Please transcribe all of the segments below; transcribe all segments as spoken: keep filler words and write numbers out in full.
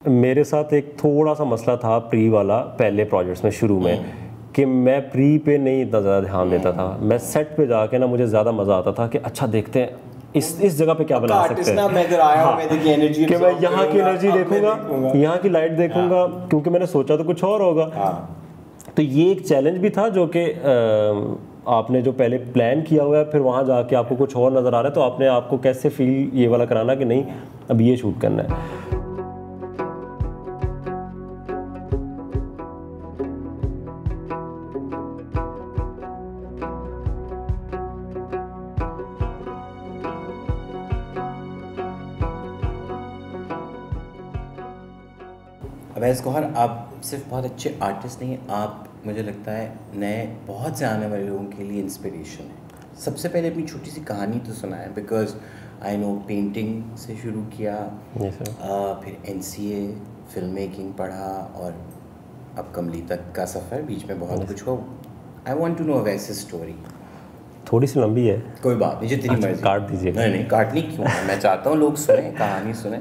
मेरे साथ एक थोड़ा सा मसला था प्री वाला पहले प्रोजेक्ट्स में शुरू में कि मैं प्री पे नहीं इतना ज़्यादा ध्यान देता था। मैं सेट पे जाके ना मुझे ज़्यादा मज़ा आता था कि अच्छा देखते हैं इस इस जगह पे क्या बना सकते हैं। मैं इधर आया हूं, मैं देखिए एनर्जी कि मैं यहाँ की एनर्जी देखूंगा, यहाँ की लाइट देखूंगा, क्योंकि मैंने सोचा तो कुछ और होगा। तो ये एक चैलेंज भी था जो कि आपने जो पहले प्लान किया हुआ है फिर वहाँ जाके आपको कुछ और नज़र आ रहा है, तो आपने आपको कैसे फील ये वाला कराना कि नहीं अब ये शूट करना है। अवैस गौहर, आप सिर्फ बहुत अच्छे आर्टिस्ट नहीं, आप मुझे लगता है नए बहुत से आने वाले लोगों के लिए इंस्पिरेशन है। सबसे पहले अपनी छोटी सी कहानी तो सुनाएं, बिकॉज आई नो पेंटिंग से शुरू किया, yes, आ, फिर N C A film making पढ़ा और अब कमली तक का सफ़र, बीच में बहुत yes. कुछ हो। I want to know Awais story. थोड़ी सी लंबी है, कोई बात नहीं, जितनी मर्जी काट दीजिए। नहीं नहीं काटनी क्यों, मैं चाहता हूँ लोग सुने, कहानी सुने।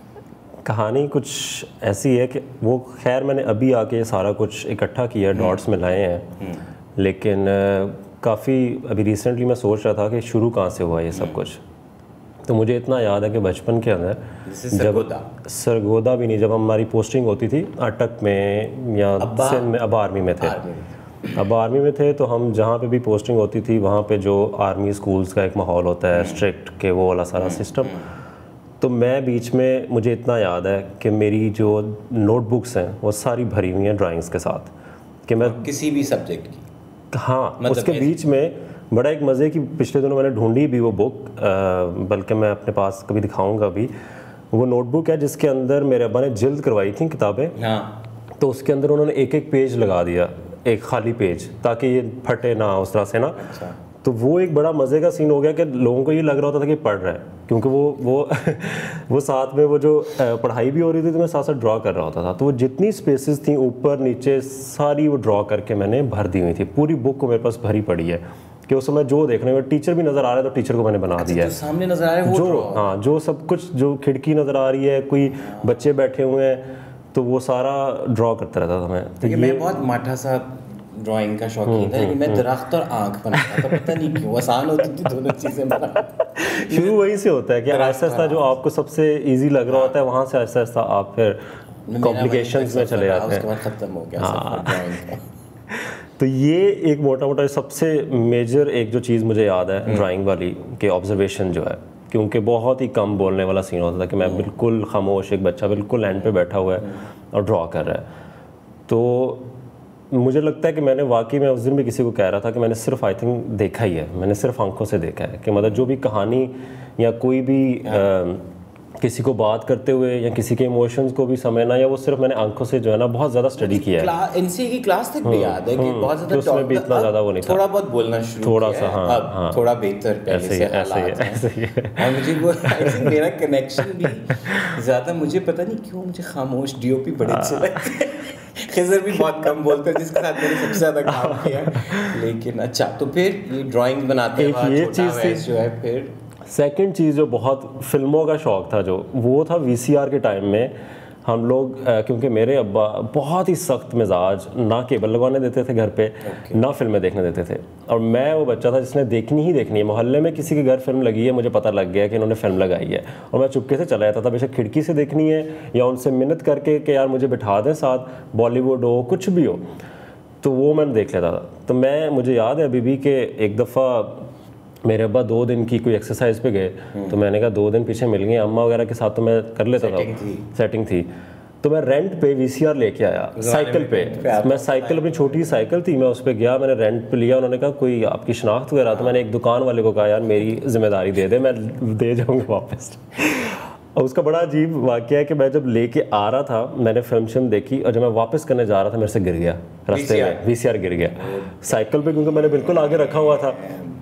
कहानी कुछ ऐसी है कि वो खैर मैंने अभी आके ये सारा कुछ इकट्ठा किया, डॉट्स में लाए हैं, लेकिन काफ़ी अभी रिसेंटली मैं सोच रहा था कि शुरू कहाँ से हुआ ये सब कुछ। तो मुझे इतना याद है कि बचपन के अंदर जब सरगोदा भी नहीं, जब हमारी पोस्टिंग होती थी अटक में या सिंध में, अब आर्मी में थे अब आर्मी में थे तो हम जहाँ पे भी पोस्टिंग होती थी वहाँ पे जो आर्मी स्कूल्स का एक माहौल होता है स्ट्रिक्ट के, वो वाला सारा सिस्टम। तो मैं बीच में, मुझे इतना याद है कि मेरी जो नोटबुक्स हैं वो सारी भरी हुई हैं ड्राइंग्स के साथ, कि मैं किसी भी सब्जेक्ट की। हाँ, मतलब उसके बीच में बड़ा एक मज़े की, पिछले दिनों मैंने ढूंढी भी वो बुक, बल्कि मैं अपने पास कभी दिखाऊंगा भी। वो नोटबुक है जिसके अंदर मेरे अब्बा ने जिल्द करवाई थी किताबें, हाँ। तो उसके अंदर उन्होंने एक एक पेज लगा दिया, एक खाली पेज, ताकि ये फटे ना उस तरह से ना। अच्छा। तो वो एक बड़ा मज़े का सीन हो गया कि लोगों को ये लग रहा होता था कि पढ़ रहा है, क्योंकि वो वो वो साथ में वो जो पढ़ाई भी हो रही थी तो मैं साथ साथ ड्रॉ कर रहा होता था। तो वो जितनी स्पेसेस थी ऊपर नीचे सारी वो ड्रॉ करके मैंने भर दी हुई थी। पूरी बुक को मेरे पास भरी पड़ी है कि उस समय जो देखने में टीचर भी नज़र आ रहा है तो टीचर को मैंने बना अच्छा, दिया है। सामने नज़र आ रहा है वो जो, हाँ, जो सब कुछ, जो खिड़की नज़र आ रही है, कोई बच्चे बैठे हुए हैं, तो वो सारा ड्रॉ करता रहता था मैं। तो मैं बहुत माठा सा ड्राइंग का शौकीन था, लेकिन मैं दरख्त और आँख बनाता था, पता नहीं क्यों, आसान होती थी दोनों चीज़ें बनाना। शुरू वहीं से होता है कि आहिस्ता आहिस्ता जो आपको सबसे इजी लग रहा होता है वहाँ से आहिस्ता आहिस्ता आप फिर कॉम्प्लिकेशंस में चले जाते हैं। उसके बाद ख़त्म हो गया सब ड्राइंग का। तो ये एक मोटा मोटा सबसे मेजर एक जो चीज़ मुझे याद है ड्राइंग वाली के ऑब्जर्वेशन जो है, क्योंकि बहुत ही कम बोलने वाला सीन होता था कि मैं बिल्कुल खामोश, एक बच्चा बिल्कुल एंड पे बैठा हुआ है और ड्रॉ कर रहा है। तो मुझे लगता है कि मैंने वाकई में उस दिन भी किसी को कह रहा था कि मैंने सिर्फ आई थिंक देखा ही है, मैंने सिर्फ आंखों से देखा है कि मतलब जो भी कहानी या कोई भी आ, किसी को बात करते हुए या किसी के इमोशंस को भी समझना, या वो सिर्फ मैंने आंखों से जो है ना बहुत ज़्यादा स्टडी किया है। एनसीए की क्लास तक भी याद है कि बहुत ज़्यादा, उसमें भी इतना ज़्यादा वो नहीं था, थोड़ा बहुत बोलना शुरू थोड़ा सा, हाँ, अब हाँ, थोड़ा बेहतर पहले से ऐसे ही ऐसे ही और मुझे वो आई थिंक मेरा कनेक्शन भी ज़्यादा, मुझे पता नहीं क्यों मुझे खामोश डीओपी बड़े अच्छे लगते हैं। खिज़र भी बहुत कम बोलते हैं, जिसके साथ मैंने सबसे ज़्यादा काम किया। लेकिन अच्छा, तो फिर ये ड्राइंग बनाते हैं, ये चीज़ जो है। फिर सेकंड चीज़ जो बहुत फिल्मों का शौक़ था, जो वो था वीसीआर के टाइम में हम लोग, क्योंकि मेरे अब्बा बहुत ही सख्त मिजाज, ना केबल लगवाने देते थे घर पे, okay. ना फिल्में देखने देते थे, और मैं वो बच्चा था जिसने देखनी ही देखनी है। मोहल्ले में किसी के घर फिल्म लगी है, मुझे पता लग गया कि इन्होंने फिल्म लगाई है, और मैं चुपके से चला जाता था, बेशक खिड़की से देखनी है या उनसे मिन्नत करके कि यार मुझे बिठा दें साथ, बॉलीवुड हो कुछ भी हो, तो वो मैंने देख लेता था। तो मैं, मुझे याद है अभी भी कि एक दफ़ा मेरे अब्बा दो दिन की कोई एक्सरसाइज पे गए, तो मैंने कहा दो दिन पीछे मिल गए, अम्मा वगैरह के साथ तो मैं कर लेता था, सेटिंग थी, तो मैं रेंट पे वीसीआर लेके आया साइकिल पे। मैं साइकिल, अपनी छोटी साइकिल थी, मैं उस पर गया, मैंने रेंट पे लिया। उन्होंने कहा कोई आपकी शनाख्त वगैरह, तो मैंने एक दुकान वाले को कहा यार मेरी जिम्मेदारी दे दे, मैं दे जाऊँगा वापस। और उसका बड़ा अजीब वाक़या है कि मैं जब लेके आ रहा था, मैंने फिल्म शिल्म देखी, और जब मैं वापस करने जा रहा था मेरे से गिर गया रास्ते में, वीसीआर गिर गया साइकिल पे, क्योंकि मैंने बिल्कुल आगे रखा हुआ था।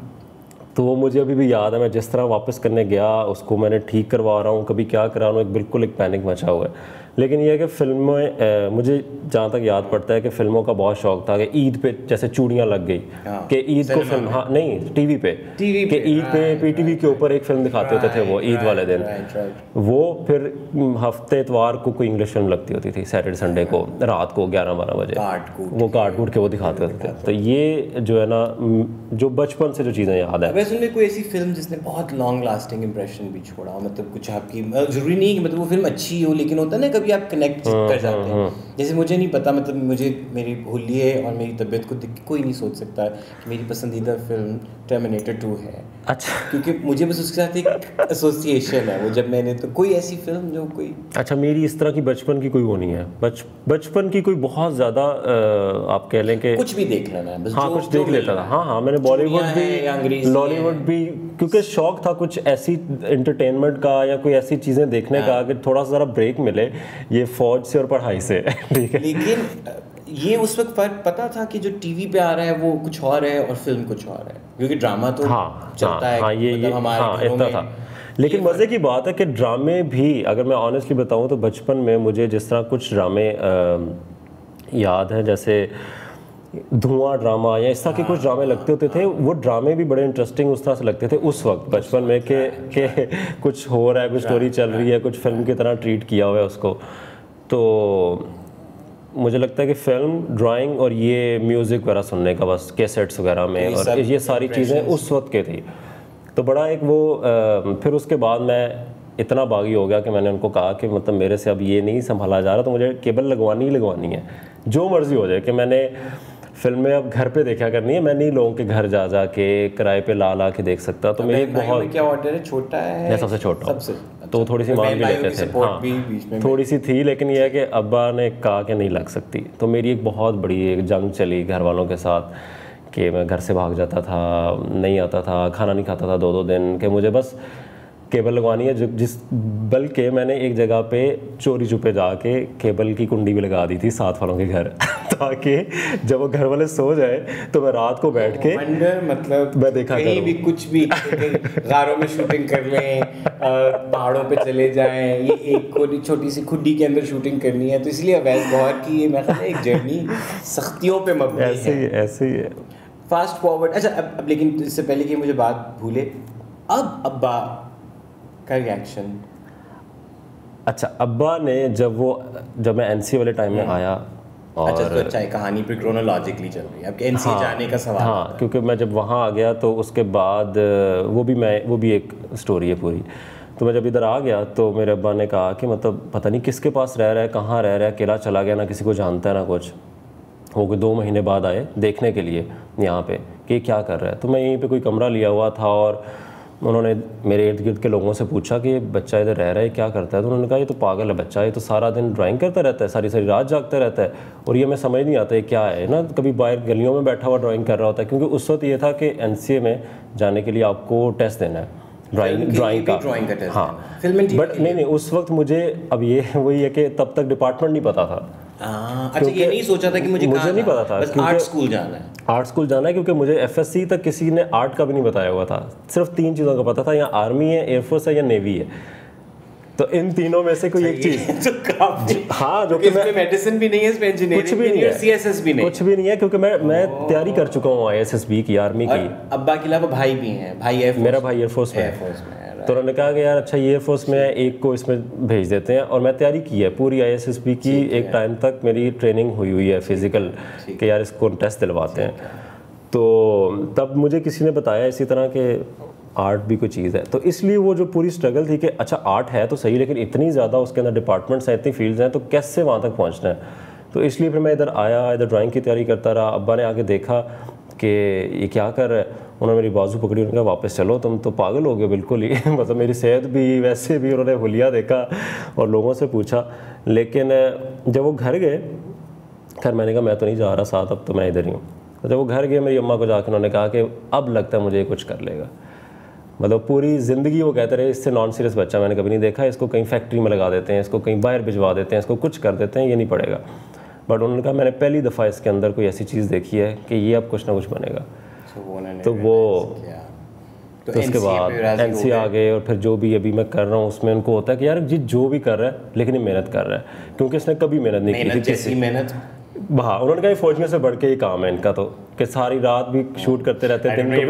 तो वो मुझे अभी भी याद है, मैं जिस तरह वापस करने गया, उसको मैंने ठीक करवा रहा हूँ, कभी क्या करा रहा हूँ, एक बिल्कुल एक पैनिक मचा हुआ है। लेकिन ये है कि फिल्में, मुझे जहाँ तक याद पड़ता है कि फिल्मों का बहुत शौक था कि ईद पे जैसे चूड़ियाँ लग गई कि ईद को फिल्म, हाँ नहीं टीवी पे टीवी कि ईद पे पीटीवी के ऊपर एक फिल्म दिखाते होते थे वो ईद वाले दिन, वो फिर हफ्ते इतवार को कोई इंग्लिश फिल्म लगती होती थी सैटरडे संडे को रात को ग्यारह बारह बजे, वो काट कूट के वो दिखाते होते थे। तो ये जो है ना, जो बचपन से जो चीज़ें याद है। वैसे उनमें कोई ऐसी फिल्म जिसने बहुत लॉन्ग लास्टिंग इंप्रेशन भी छोड़ा, मतलब कुछ आपकी, जरूरी नहीं कि मतलब वो फिल्म अच्छी हो, लेकिन होता है ना कभी आप कनेक्ट कर जाते हैं। जैसे मुझे नहीं पता, मतलब मुझे मेरी होली है और मेरी तबीयत को देख के कोई नहीं सोच सकता कि मेरी पसंदीदा फिल्म टर्मिनेटर टू है। अच्छा, क्योंकि मुझे बस उसके साथ एक एसोसिएशन है वो, जब मैंने तो कोई ऐसी फिल्म जो कोई, अच्छा मेरी इस तरह की बचपन की कोई वो नहीं है, बच बचपन की कोई बहुत ज़्यादा आप कह लें कि कुछ भी देख लेना है बस, हाँ कुछ देख लेता था। हाँ हाँ मैंने बॉलीवुड भी लॉलीवुड भी, क्योंकि शौक था कुछ ऐसी एंटरटेनमेंट का या कोई ऐसी चीज़ें देखने का कि थोड़ा सा ज़रा ब्रेक मिले ये फौज से और पढ़ाई से, ठीक है। लेकिन ये उस वक्त फर्क पता था कि जो टीवी पे आ रहा है वो कुछ और है और फिल्म कुछ और है, क्योंकि ड्रामा तो हाँ, चलता हाँ, है हाँ, ये, मतलब ये, हमारे हाँ, घरों इतना में। था। लेकिन मज़े की बात है कि ड्रामे भी, अगर मैं ऑनेस्टली बताऊं तो बचपन में मुझे जिस तरह कुछ ड्रामे याद है, जैसे धुआं ड्रामा या इस तरह के कुछ ड्रामे लगते होते थे, वो ड्रामे भी बड़े इंटरेस्टिंग उस तरह से लगते थे उस वक्त बचपन में कि कि कुछ हो रहा है, कुछ स्टोरी चल रही है, कुछ फिल्म की तरह ट्रीट किया हुआ है उसको। तो मुझे लगता है कि फिल्म, ड्राइंग और ये म्यूज़िक वगैरह सुनने का बस कैसेट्स वगैरह में, और ये सारी चीज़ें उस वक्त के थी। तो बड़ा एक वो आ, फिर उसके बाद मैं इतना बागी हो गया कि मैंने उनको कहा कि मतलब मेरे से अब ये नहीं संभाला जा रहा, तो मुझे केबल लगवानी ही लगवानी है, जो मर्ज़ी हो जाए, कि मैंने फिल्में अब घर पे देखा करनी है, मैं नहीं लोगों के घर जा जा के किराए पे ला ला के देख सकता। तो मेरी बहुत, क्या ऑर्डर है, छोटा है, मैं सबसे छोटा हूँ, सबसे तो थोड़ी सी मांग भी लेते थे, हाँ थोड़ी सी थी, लेकिन यह है कि अब्बा ने कहा कि नहीं लग सकती। तो मेरी एक बहुत बड़ी एक जंग चली घर वालों के साथ कि मैं घर से भाग जाता था, नहीं आता था, खाना नहीं खाता था दो दो दिन, कि मुझे बस केबल लगवानी है। जिस बल्कि मैंने एक जगह पे चोरी छुपे जाके केबल की कुंडी भी लगा दी थी साथ वालों के घर ताकि जब वो घर वाले सो जाए तो मैं रात को बैठ के वंडर, मतलब मैं देखा कहीं भी कुछ भी गारों में शूटिंग कर लें, पहाड़ों पे चले जाएं, ये एक छोटी सी खुड्डी के अंदर शूटिंग करनी है। तो इसलिए अवैध गौहर की ये मैं कहता एक जर्नी सख्तियों पे मबनी है। ऐसे ही ऐसे ही है। फास्ट फॉरवर्ड, अच्छा अब, अब लेकिन इससे पहले कि मुझे बात भूले, अब अब्बा का रिएक्शन। अच्छा, अब्बा ने जब वो जब मैं एनसी वाले टाइम में आया, और अच्छा तो अच्छा कहानी पे क्रोनोलॉजिकली चल रही है आपके एनसी हाँ, जाने का सवाल। हाँ, क्योंकि मैं जब वहाँ आ गया तो उसके बाद वो भी मैं वो भी एक स्टोरी है पूरी। तो मैं जब इधर आ गया तो मेरे अब्बा ने कहा कि मतलब पता नहीं किसके पास रह रहा है, कहाँ रह रहा है, अकेला चला गया, ना किसी को जानता है ना कुछ। वो कोई दो महीने बाद आए देखने के लिए यहाँ पे कि क्या कर रहा है। तो मैं यहीं पे कोई कमरा लिया हुआ था और उन्होंने मेरे इर्द गिर्द के लोगों से पूछा कि ये बच्चा इधर रह रहा है, क्या करता है। तो उन्होंने कहा ये तो पागल है बच्चा, ये तो सारा दिन ड्राइंग करता रहता है, सारी सारी रात जागता रहता है, और ये मैं समझ नहीं आता ये क्या है ना, कभी बाहर गलियों में बैठा हुआ ड्राइंग कर रहा होता है। क्योंकि उस वक्त ये था कि एन सी ए में जाने के लिए आपको टेस्ट देना है ड्राइंग ड्राइंग का, ड्राइंग का टेस्ट, हाँ बट नहीं नहीं उस वक्त मुझे अब ये वही है कि तब तक डिपार्टमेंट नहीं पता था। आ, अच्छा ये नहीं सोचा था कि मुझे मुझे नहीं पता था बस आर्ट स्कूल जाना है, आर्ट स्कूल जाना है, क्योंकि मुझे एफएससी तक किसी ने आर्ट का भी नहीं बताया हुआ था। सिर्फ तीन चीज़ों का पता था, या आर्मी है, एयरफोर्स है, या नेवी है। तो इन तीनों में से कोई एक चीज़ हाँ, जो कि मैं मेडिसिन भी नहीं है, इसमें इंजीनियरिंग कुछ भी नहीं है, सीएसएस भी नहीं, कुछ भी नहीं है, क्योंकि मैं मैं तैयारी कर चुका हूँ आईएसएसबी की, आर्मी की। अब्बा के अलावा भाई भी हैं, भाई एयरफोर्स, मेरा भाई एयरफोर्स में है। तो उन्होंने कहा कि यार अच्छा ये एयरफोर्स में है, एक को इसमें भेज देते हैं। और मैं तैयारी की है पूरी आईएसएसबी की, एक टाइम तक मेरी ट्रेनिंग हुई हुई है फिजिकल कि यार इसको टेस्ट दिलवाते हैं। तो तब मुझे किसी ने बताया इसी तरह के आर्ट भी कोई चीज़ है। तो इसलिए वो जो पूरी स्ट्रगल थी कि अच्छा आर्ट है तो सही, लेकिन इतनी ज़्यादा उसके अंदर डिपार्टमेंट्स हैं, इतनी फील्ड्स हैं, तो कैसे वहाँ तक पहुँचना है। तो इसलिए फिर मैं इधर आया, इधर ड्राइंग की तैयारी करता रहा। अब्बा ने आके देखा कि ये क्या कर रहा है, उन्होंने मेरी बाजू पकड़ी, उन्होंने कहा वापस चलो, तुम तो पागल हो गए बिल्कुल ही मतलब मेरी सेहत भी वैसे भी, उन्होंने हुलिया देखा और लोगों से पूछा। लेकिन जब वो घर गए, खैर मैंने कहा मैं तो नहीं जा रहा साथ, अब तो मैं इधर ही हूँ। तो जब वो घर गए मेरी अम्मा को जाकर उन्होंने कहा कि अब लगता है मुझे ये कुछ कर लेगा। मतलब पूरी ज़िंदगी वो कहते रहे इससे नॉन सीरियस बच्चा मैंने कभी नहीं देखा, इसको कहीं फैक्ट्री में लगा देते हैं, इसको कहीं बाहर भिजवा देते हैं, इसको कुछ कर देते हैं, ये नहीं पड़ेगा। बट उन्होंने कहा मैंने पहली दफ़ा इसके अंदर कोई ऐसी चीज़ देखी है कि ये अब कुछ ना कुछ बनेगा। तो वो, तो वो तो उसके बाद एन सी आ गए, और फिर जो भी अभी मैं कर रहा हूँ उसमें उनको होता है कि यार जी जो भी कर रहा है लेकिन ये मेहनत कर रहा है, क्योंकि इसने कभी मेहनत नहीं की थी जैसी मेहनत। हाँ, उन्होंने कहा फौजियों से बढ़ के ही काम है इनका, तो कि सारी रात भी शूट करते रहते हैं, दिन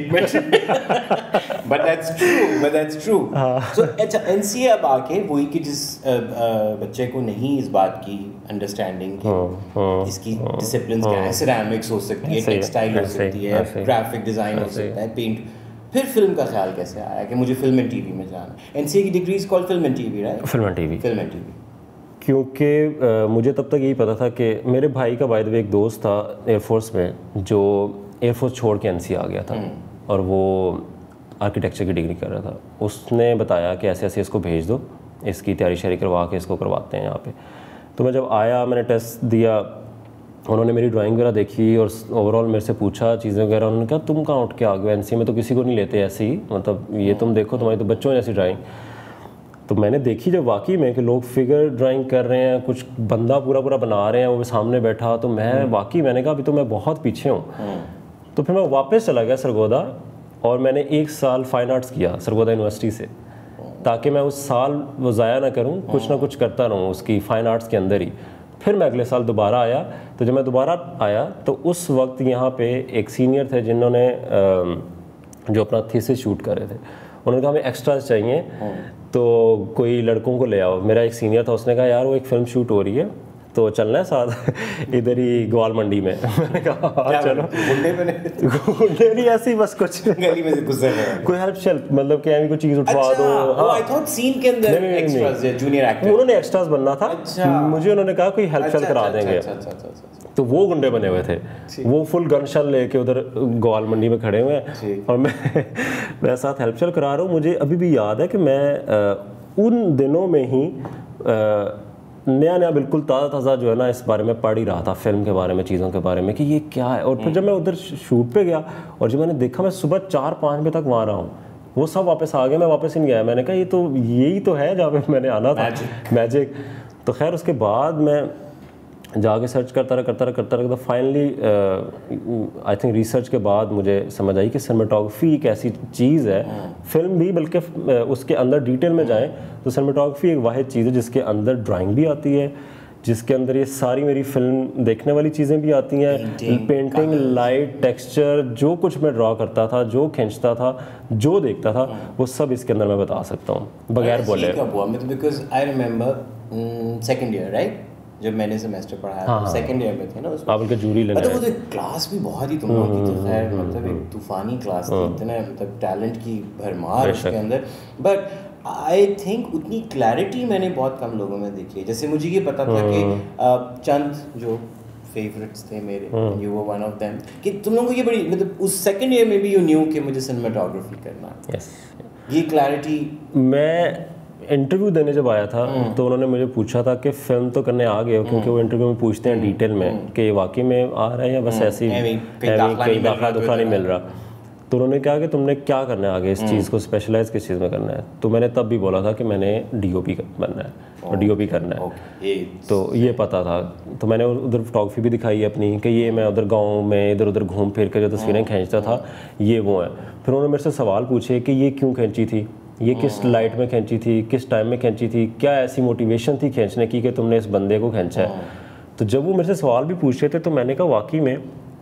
but that's true but that's true so अच्छा एनसीए अब आके वही कि जिस बच्चे को नहीं इस बात की अंडरस्टैंडिंग कि इसकी डिसिप्लिन क्या, सिरेमिक्स हो सकती है, टेक्सटाइल हो सकती है, ग्राफिक डिजाइन हो सकता है, पेंट, फिर फिल्म का ख्याल कैसे आया कि मुझे फिल्म एंड टीवी में जाना? एनसीए की degree is called film and TV, right? Film and TV film and TV क्योंकि मुझे तब तक यही पता था कि मेरे भाई का बाय द वे एक दोस्त था एयरफोर्स में जो एयरफोर्स छोड़ के एनसीए आ गया था, और वो आर्किटेक्चर की डिग्री कर रहा था। उसने बताया कि ऐसे ऐसे इसको भेज दो, इसकी तैयारी शैयारी करवा के इसको करवाते हैं यहाँ पे। तो मैं जब आया, मैंने टेस्ट दिया, उन्होंने मेरी ड्राइंग वगैरह देखी और ओवरऑल मेरे से पूछा चीज़ें वगैरह। उन्होंने कहा तुम कहाँ उठ के आ गए, एनसीए में तो किसी को नहीं लेते ऐसे ही, मतलब ये तुम देखो तुम्हारी तो बच्चों जैसी ड्राइंग। तो मैंने देखी जब वाकई में कि लोग फिगर ड्राइंग कर रहे हैं, कुछ बंदा पूरा पूरा बना रहे हैं, वो सामने बैठा, तो मैं वाकई मैंने कहा अभी तो मैं बहुत पीछे हूँ। तो फिर मैं वापस चला गया सरगोदा, और मैंने एक साल फाइन आर्ट्स किया सरगोदा यूनिवर्सिटी से, ताकि मैं उस साल वो ज़ाया ना करूँ, कुछ ना कुछ करता रहूँ उसकी फ़ाइन आर्ट्स के अंदर ही। फिर मैं अगले साल दोबारा आया, तो जब मैं दोबारा आया तो उस वक्त यहाँ पे एक सीनियर थे जिन्होंने जो अपना थीसिस शूट कर रहे थे, उन्होंने कहा हमें एक्स्ट्राज चाहिए, तो कोई लड़कों को ले आओ। मेरा एक सीनियर था, उसने कहा यार वो एक फ़िल्म शूट हो रही है तो चलना है साथ इधर ही ग्वाल मंडी में। मैंने कहा हाँ चलो। गुंडे में गुंडे नहीं, ऐसे ही बस कुछ गली में से गुजर रहे हैं, कोई हेल्प शेल्प, मतलब कि कोई चीज़ उठवा दो। हाँ, आई थॉट सीन के अंदर एक्स्ट्रास है, जूनियर एक्टर, उन्होंने एक्स्ट्रास बनना था। मुझे उन्होंने कहा कोई हेल्प शेल्प करा देंगे, तो वो गुंडे बने हुए थे, वो फुल गन शल लेके उधर ग्वाल मंडी में खड़े हुए हैं, और मैं मैं साथ हेल्प शेल्प करा रहा हूँ। मुझे अभी भी याद है कि मैं उन दिनों में ही नया नया बिल्कुल ताज़ा ताज़ा जो है ना इस बारे में पढ़ ही रहा था, फिल्म के बारे में, चीज़ों के बारे में कि ये क्या है। और फिर जब मैं उधर शूट पे गया और जब मैंने देखा, मैं सुबह चार पाँच बजे तक वहाँ रहा हूँ, वो सब वापस आ गए, मैं वापस नहीं गया। मैंने कहा ये तो यही तो है जहाँ पे मैंने आना था, मैजिक। तो खैर उसके बाद मैं जाके सर्च करता रहा करता रहा करता रहा तो फाइनली आई थिंक रिसर्च के बाद मुझे समझ आई कि सिनेमेटोग्राफी एक ऐसी चीज़ है, फिल्म भी, बल्कि उसके अंदर डिटेल में जाएं तो सिनेमेटोग्राफी एक वाहिद चीज़ है जिसके अंदर ड्राइंग भी आती है, जिसके अंदर ये सारी मेरी फिल्म देखने वाली चीज़ें भी आती हैं, पेंटिंग, लाइट, टेक्सचर, जो कुछ मैं ड्रॉ करता था, जो खींचता था, जो देखता था, वो सब इसके अंदर मैं बता सकता हूँ बगैर बोले। Because I remember second year right, जब मैंने सेमेस्टर पढ़ाया था, सेकंड ईयर में थे ना उसमें, आप उनके जूरी लेने, मतलब वो तो क्लास भी बहुत ही तुम लोगों की थी, खैर मतलब एक तूफानी क्लास थी, इतना मतलब टैलेंट की भरमार उसके अंदर। बट आई थिंक उतनी क्लैरिटी मैंने बहुत कम लोगों में देखी है। जैसे मुझे ये पता था कि चंद जो फेवरेट्स थे मेरे, you were one of them, कि तुम लोगों को ये बड़ी मतलब उस सेकंड ईयर में भी यू न्यू कि मुझे सिनेमेटोग्राफी करना है। yes. ये क्लैरिटी, मैं इंटरव्यू देने जब आया था तो उन्होंने मुझे पूछा था कि फिल्म तो करने आ गए हो, क्योंकि वो इंटरव्यू में पूछते हैं डिटेल में कि ये वाकई में आ रहा है या बस ऐसे ही कहीं दाखला दुखला नहीं मिल रहा। तो उन्होंने कहा कि तुमने क्या करना है आगे, इस चीज़ को स्पेशलाइज किस चीज़ में करना है। तो मैंने तब भी बोला था कि मैंने डीओपी बनना है और डीओपी करना है, तो ये पता था। तो मैंने उधर फोटोग्राफी भी दिखाई अपनी कि ये मैं उधर गाँव में इधर उधर घूम फिर के जो तस्वीरें खींचता था, ये वो है। फिर उन्होंने मेरे से सवाल पूछे कि ये क्यों खींची थी, ये किस लाइट में खींची थी, किस टाइम में खींची थी, क्या ऐसी मोटिवेशन थी खींचने की कि तुमने इस बंदे को खींचा है। तो जब वो मेरे से सवाल भी पूछ रहे थे तो मैंने कहा वाकई में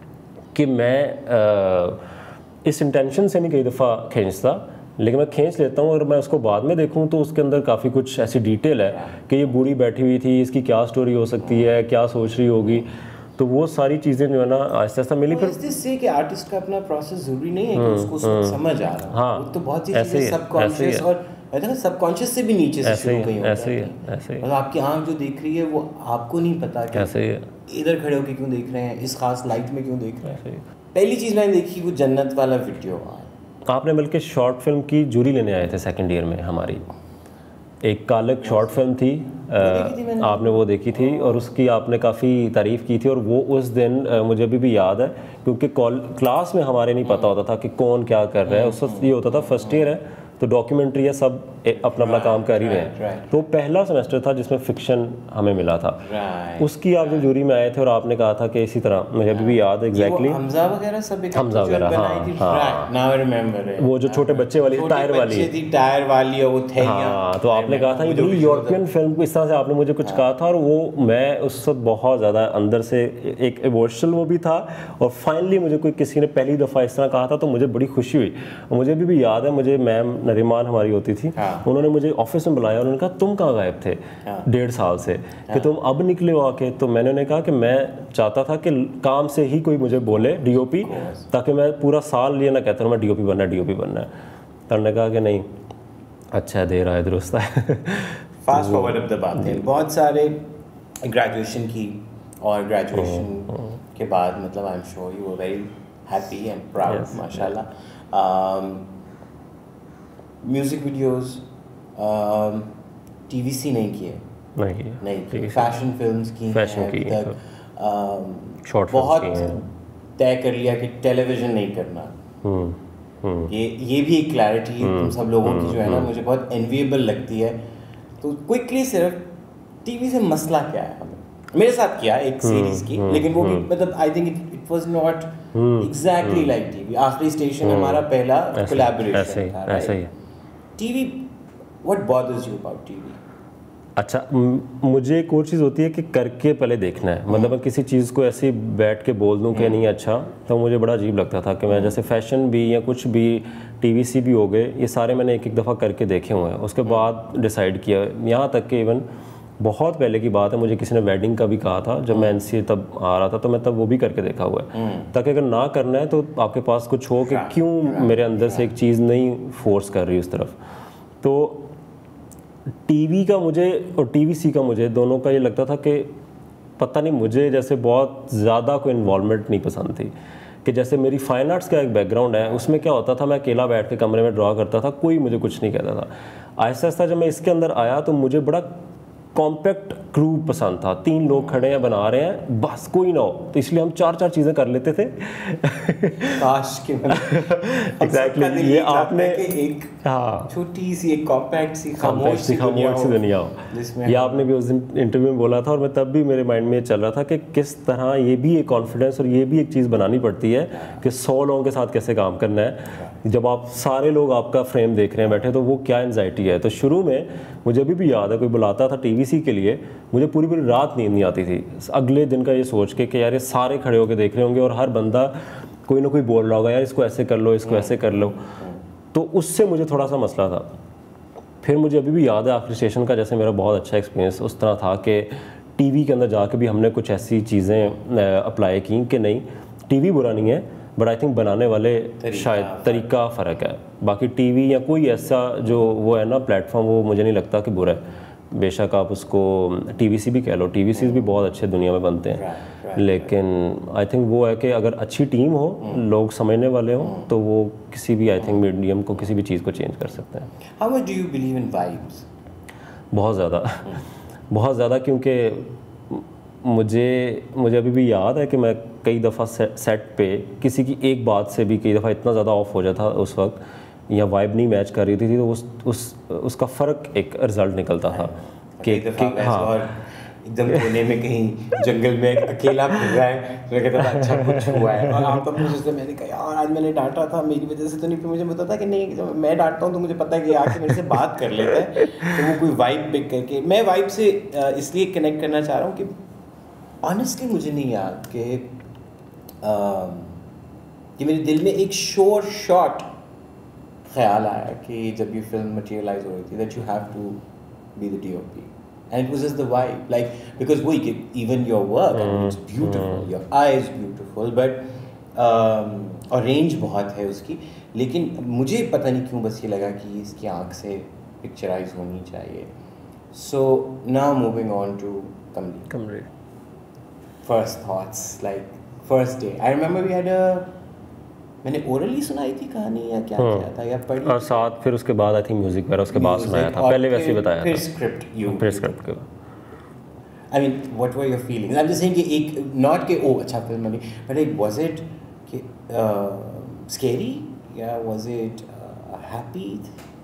कि मैं आ, इस इंटेंशन से नहीं कई दफ़ा खींचता, लेकिन मैं खींच लेता हूँ और मैं उसको बाद में देखूँ तो उसके अंदर काफ़ी कुछ ऐसी डिटेल है कि ये बूढ़ी बैठी हुई थी, इसकी क्या स्टोरी हो सकती है, क्या सोच रही होगी। तो वो सारी चीज़ें जो है ना आहिस्ता आहिस्ता मिली। फिर इससे कि आर्टिस्ट का अपना प्रोसेस ज़रूरी नहीं है कि उसको समझ आ रहा है, हाँ, तो बहुत चीज़ें सबकॉन्शियस और है ना सबकॉन्शियस से भी नीचे से शुरू कहीं होता है। ऐसे ही है, ऐसे ही। मतलब आपकी आँख जो देख रही है वो आपको नहीं पता कैसे इधर खड़े होकर क्यों देख रहे हैं, इस खास लाइट में क्यों देख रहे हैं। पहली चीज़ मैंने देखी वो जन्नत वाला वीडियो, आपने बल्कि शॉर्ट फिल्म की जूरी लेने आए थे सेकंड ईयर में, हमारी एक कालक शॉर्ट फिल्म थी, आ, आपने वो देखी थी और उसकी आपने काफ़ी तारीफ़ की थी। और वो उस दिन आ, मुझे अभी भी याद है क्योंकि क्लास में हमारे नहीं पता होता था कि कौन क्या कर रहा है। उस वक्त ये होता था फर्स्ट ईयर है तो डॉक्यूमेंट्री है, सब ए- अपना अपना काम कर ही रहे right, हैं। right. तो पहला सेमेस्टर था जिसमें फिक्शन हमें मिला था। Right, उसकी आप जब जूरी में आए थे और आपने कहा था कि इसी तरह, मुझे अभी भी याद है एग्जैक्टली, हमजा वगैरह सब एक हमजा जो वगैरह, बनाई हाँ, थी, हाँ। right, now I remember it. वो जो छोटे बच्चे वाली छोटे टायर वाली बच्चे थी, टायर वाली और वो थैलियां। हाँ, तो आपने कहा था ये बड़ी यूरोपियन फिल्म को इस तरह से आपने मुझे कुछ कहा था, और वो मैं उस वक्त बहुत ज़्यादा अंदर से एक इमोशनल वो भी था, और फाइनली मुझे कोई किसी ने पहली दफ़ा इस तरह कहा था तो मुझे बड़ी खुशी हुई। और मुझे अभी भी याद है, मुझे मैम नरीमान हमारी होती थी, उन्होंने मुझे ऑफिस में बुलाया, उन्होंने कहा तुम कहाँ गायब थे डेढ़ साल से, कि तुम अब निकले हो आके। तो मैंने उन्हें कहा कि मैं चाहता था कि काम से ही कोई मुझे बोले डीओपी, ताकि मैं पूरा साल ये ना कहता हूँ मैं डीओपी बनना है डीओपी बनना है। तो उन्होंने कहा कि नहीं, अच्छा दे रहा है, दुरुस्त है। फास्ट फॉरवर्ड अब द बात है, बहुत सारे ग्रेजुएशन की, और ग्रेजुएशन के बाद मतलब I am sure you were very happy and proud, माशाल्लाह। म्यूजिक वीडियोस टीवीसी नहीं किए, नहीं नहीं, फैशन फिल्म्स की, फैशन की, शॉर्ट बहुत तय कर लिया कि टेलीविज़न नहीं करना। ये ये भी एक क्लैरिटी तुम सब लोगों की जो है ना, मुझे बहुत एनविएबल लगती है। तो क्विकली सिर्फ टीवी से मसला क्या है हमें, मेरे साथ किया एक सीरीज की, लेकिन वो भी मतलब I think it was not exactly like TV. आखिरी स्टेशन हमारा पहला कोलैबोरेशन था, ऐसा ही है। TV, what bothers you about TV? अच्छा, मुझे एक और चीज़ होती है कि करके पहले देखना है, मतलब मैं किसी चीज़ को ऐसे बैठ के बोल दूं कि नहीं अच्छा, तो मुझे बड़ा अजीब लगता था कि मैं जैसे फैशन भी या कुछ भी टीवीसी भी हो गए, ये सारे मैंने एक एक दफ़ा करके देखे हुए हैं, उसके बाद डिसाइड किया। यहाँ तक कि इवन बहुत पहले की बात है, मुझे किसी ने वेडिंग का भी कहा था जब मैं एनसीए तब आ रहा था, तो मैं तब वो भी करके देखा हुआ है, ताकि अगर ना करना है तो आपके पास कुछ हो कि क्यों मेरे अंदर से एक चीज़ नहीं फोर्स कर रही उस तरफ। तो टीवी का मुझे और टीवीसी का मुझे दोनों का ये लगता था कि पता नहीं, मुझे जैसे बहुत ज़्यादा कोई इन्वॉल्वमेंट नहीं पसंद थी। कि जैसे मेरी फाइन आर्ट्स का एक बैकग्राउंड है, उसमें क्या होता था, मैं अकेला बैठ के कमरे में ड्रा करता था, कोई मुझे कुछ नहीं कहता था। आहिस्ता आहिस्ता जब मैं इसके अंदर आया तो मुझे बड़ा कॉम्पैक्ट क्रू पसंद था, तीन लोग खड़े हैं बना रहे हैं, बस कोई ना हो, तो इसलिए हम चार चार चीज़ें कर लेते थे। काश के एग्जैक्टली ये आपने एक हाँ छोटी सी एक कॉम्पैक्ट सी खामोश सी खामोश सी दुनिया हो, ये आपने भी उस दिन इंटरव्यू में बोला था, और मैं तब भी मेरे माइंड में ये चल रहा था कि किस तरह ये भी एक कॉन्फिडेंस और ये भी एक चीज़ बनानी पड़ती है कि सौ लोगों के साथ कैसे काम करना है, जब आप सारे लोग आपका फ्रेम देख रहे हैं बैठे, तो वो क्या एंजाइटी है। तो शुरू में मुझे अभी भी याद है, कोई बुलाता था टीवीसी के लिए, मुझे पूरी पूरी रात नींद नहीं आती थी अगले दिन का ये सोच के कि यार ये सारे खड़े होकर देख रहे होंगे और हर बंदा कोई ना कोई बोल रहा होगा, यार इसको ऐसे कर लो, इसको ऐसे कर लो। तो उससे मुझे थोड़ा सा मसला था। फिर मुझे अभी भी याद है आखिरी स्टेशन का, जैसे मेरा बहुत अच्छा एक्सपीरियंस उस तरह था कि टीवी के अंदर जाके भी हमने कुछ ऐसी चीज़ें अप्लाई की कि नहीं, टीवी बुरा नहीं है, बट आई थिंक बनाने वाले शायद तरीका फ़र्क है। बाकी टीवी या कोई ऐसा जो वो है ना प्लेटफॉर्म, वो मुझे नहीं लगता कि बुरा है। बेशक आप उसको टीवीसी भी कह लो, टीवीसी भी बहुत अच्छे दुनिया में बनते हैं, लेकिन आई थिंक वो है कि अगर अच्छी टीम हो, लोग समझने वाले हों, तो वो किसी भी आई थिंक मीडियम को, किसी भी चीज़ को चेंज कर सकते हैं। How much do you believe in vibes? बहुत ज़्यादा बहुत ज़्यादा, क्योंकि मुझे मुझे अभी भी याद है कि मैं कई दफ़ा से, सेट पे किसी की एक बात से भी कई दफ़ा इतना ज़्यादा ऑफ हो जाता उस वक्त, या वाइब नहीं मैच कर रही थी, तो उस उस उसका फ़र्क एक रिज़ल्ट निकलता था कि हाँ, और एकदम कोने में कहीं जंगल में अकेला फिर रहा है, तो मैं कहता था अच्छा कुछ हुआ है, और आप तब मुझे मैंने कहा यार आज मैंने डांटा था, मेरी वजह से तो नहीं, फिर मुझे पता था कि नहीं, जब मैं डांटता हूँ तो मुझे पता है कि आके मेरे से बात कर लेता है, तो वो कोई वाइब पिक करके। मैं वाइब से इसलिए कनेक्ट करना चाह रहा हूँ कि ऑनेस्टली मुझे नहीं याद कि कि मेरे दिल में एक श्योर शॉट ख्याल आया कि जब ये फिल्म मटेरियलाइज हो रही थी, that you have to be the DOP, and it was just the vibe, like because वो even your work it's beautiful, your eyes beautiful, but और रेंज बहुत है उसकी, लेकिन मुझे पता नहीं क्यों बस ये लगा कि इसकी आँख से पिक्चराइज होनी चाहिए। So now moving on to Kamli Kamli first thoughts, like first day. I remember we had a, मैंने ओरली सुनाई थी कहानी या क्या किया था, या पढ़ी, और साथ फिर उसके बाद आई थिंक म्यूजिक वगैरह उसके बाद सुनाया था, पहले वैसे ही बताया फिर था, स्क्रिप्ट यू फिर स्क्रिप्ट के I mean what were your feelings? I am just saying कि एक नॉट के ओ अच्छा फिल्म बनी, बट एक वाज इट कि स्केरी या was it happy?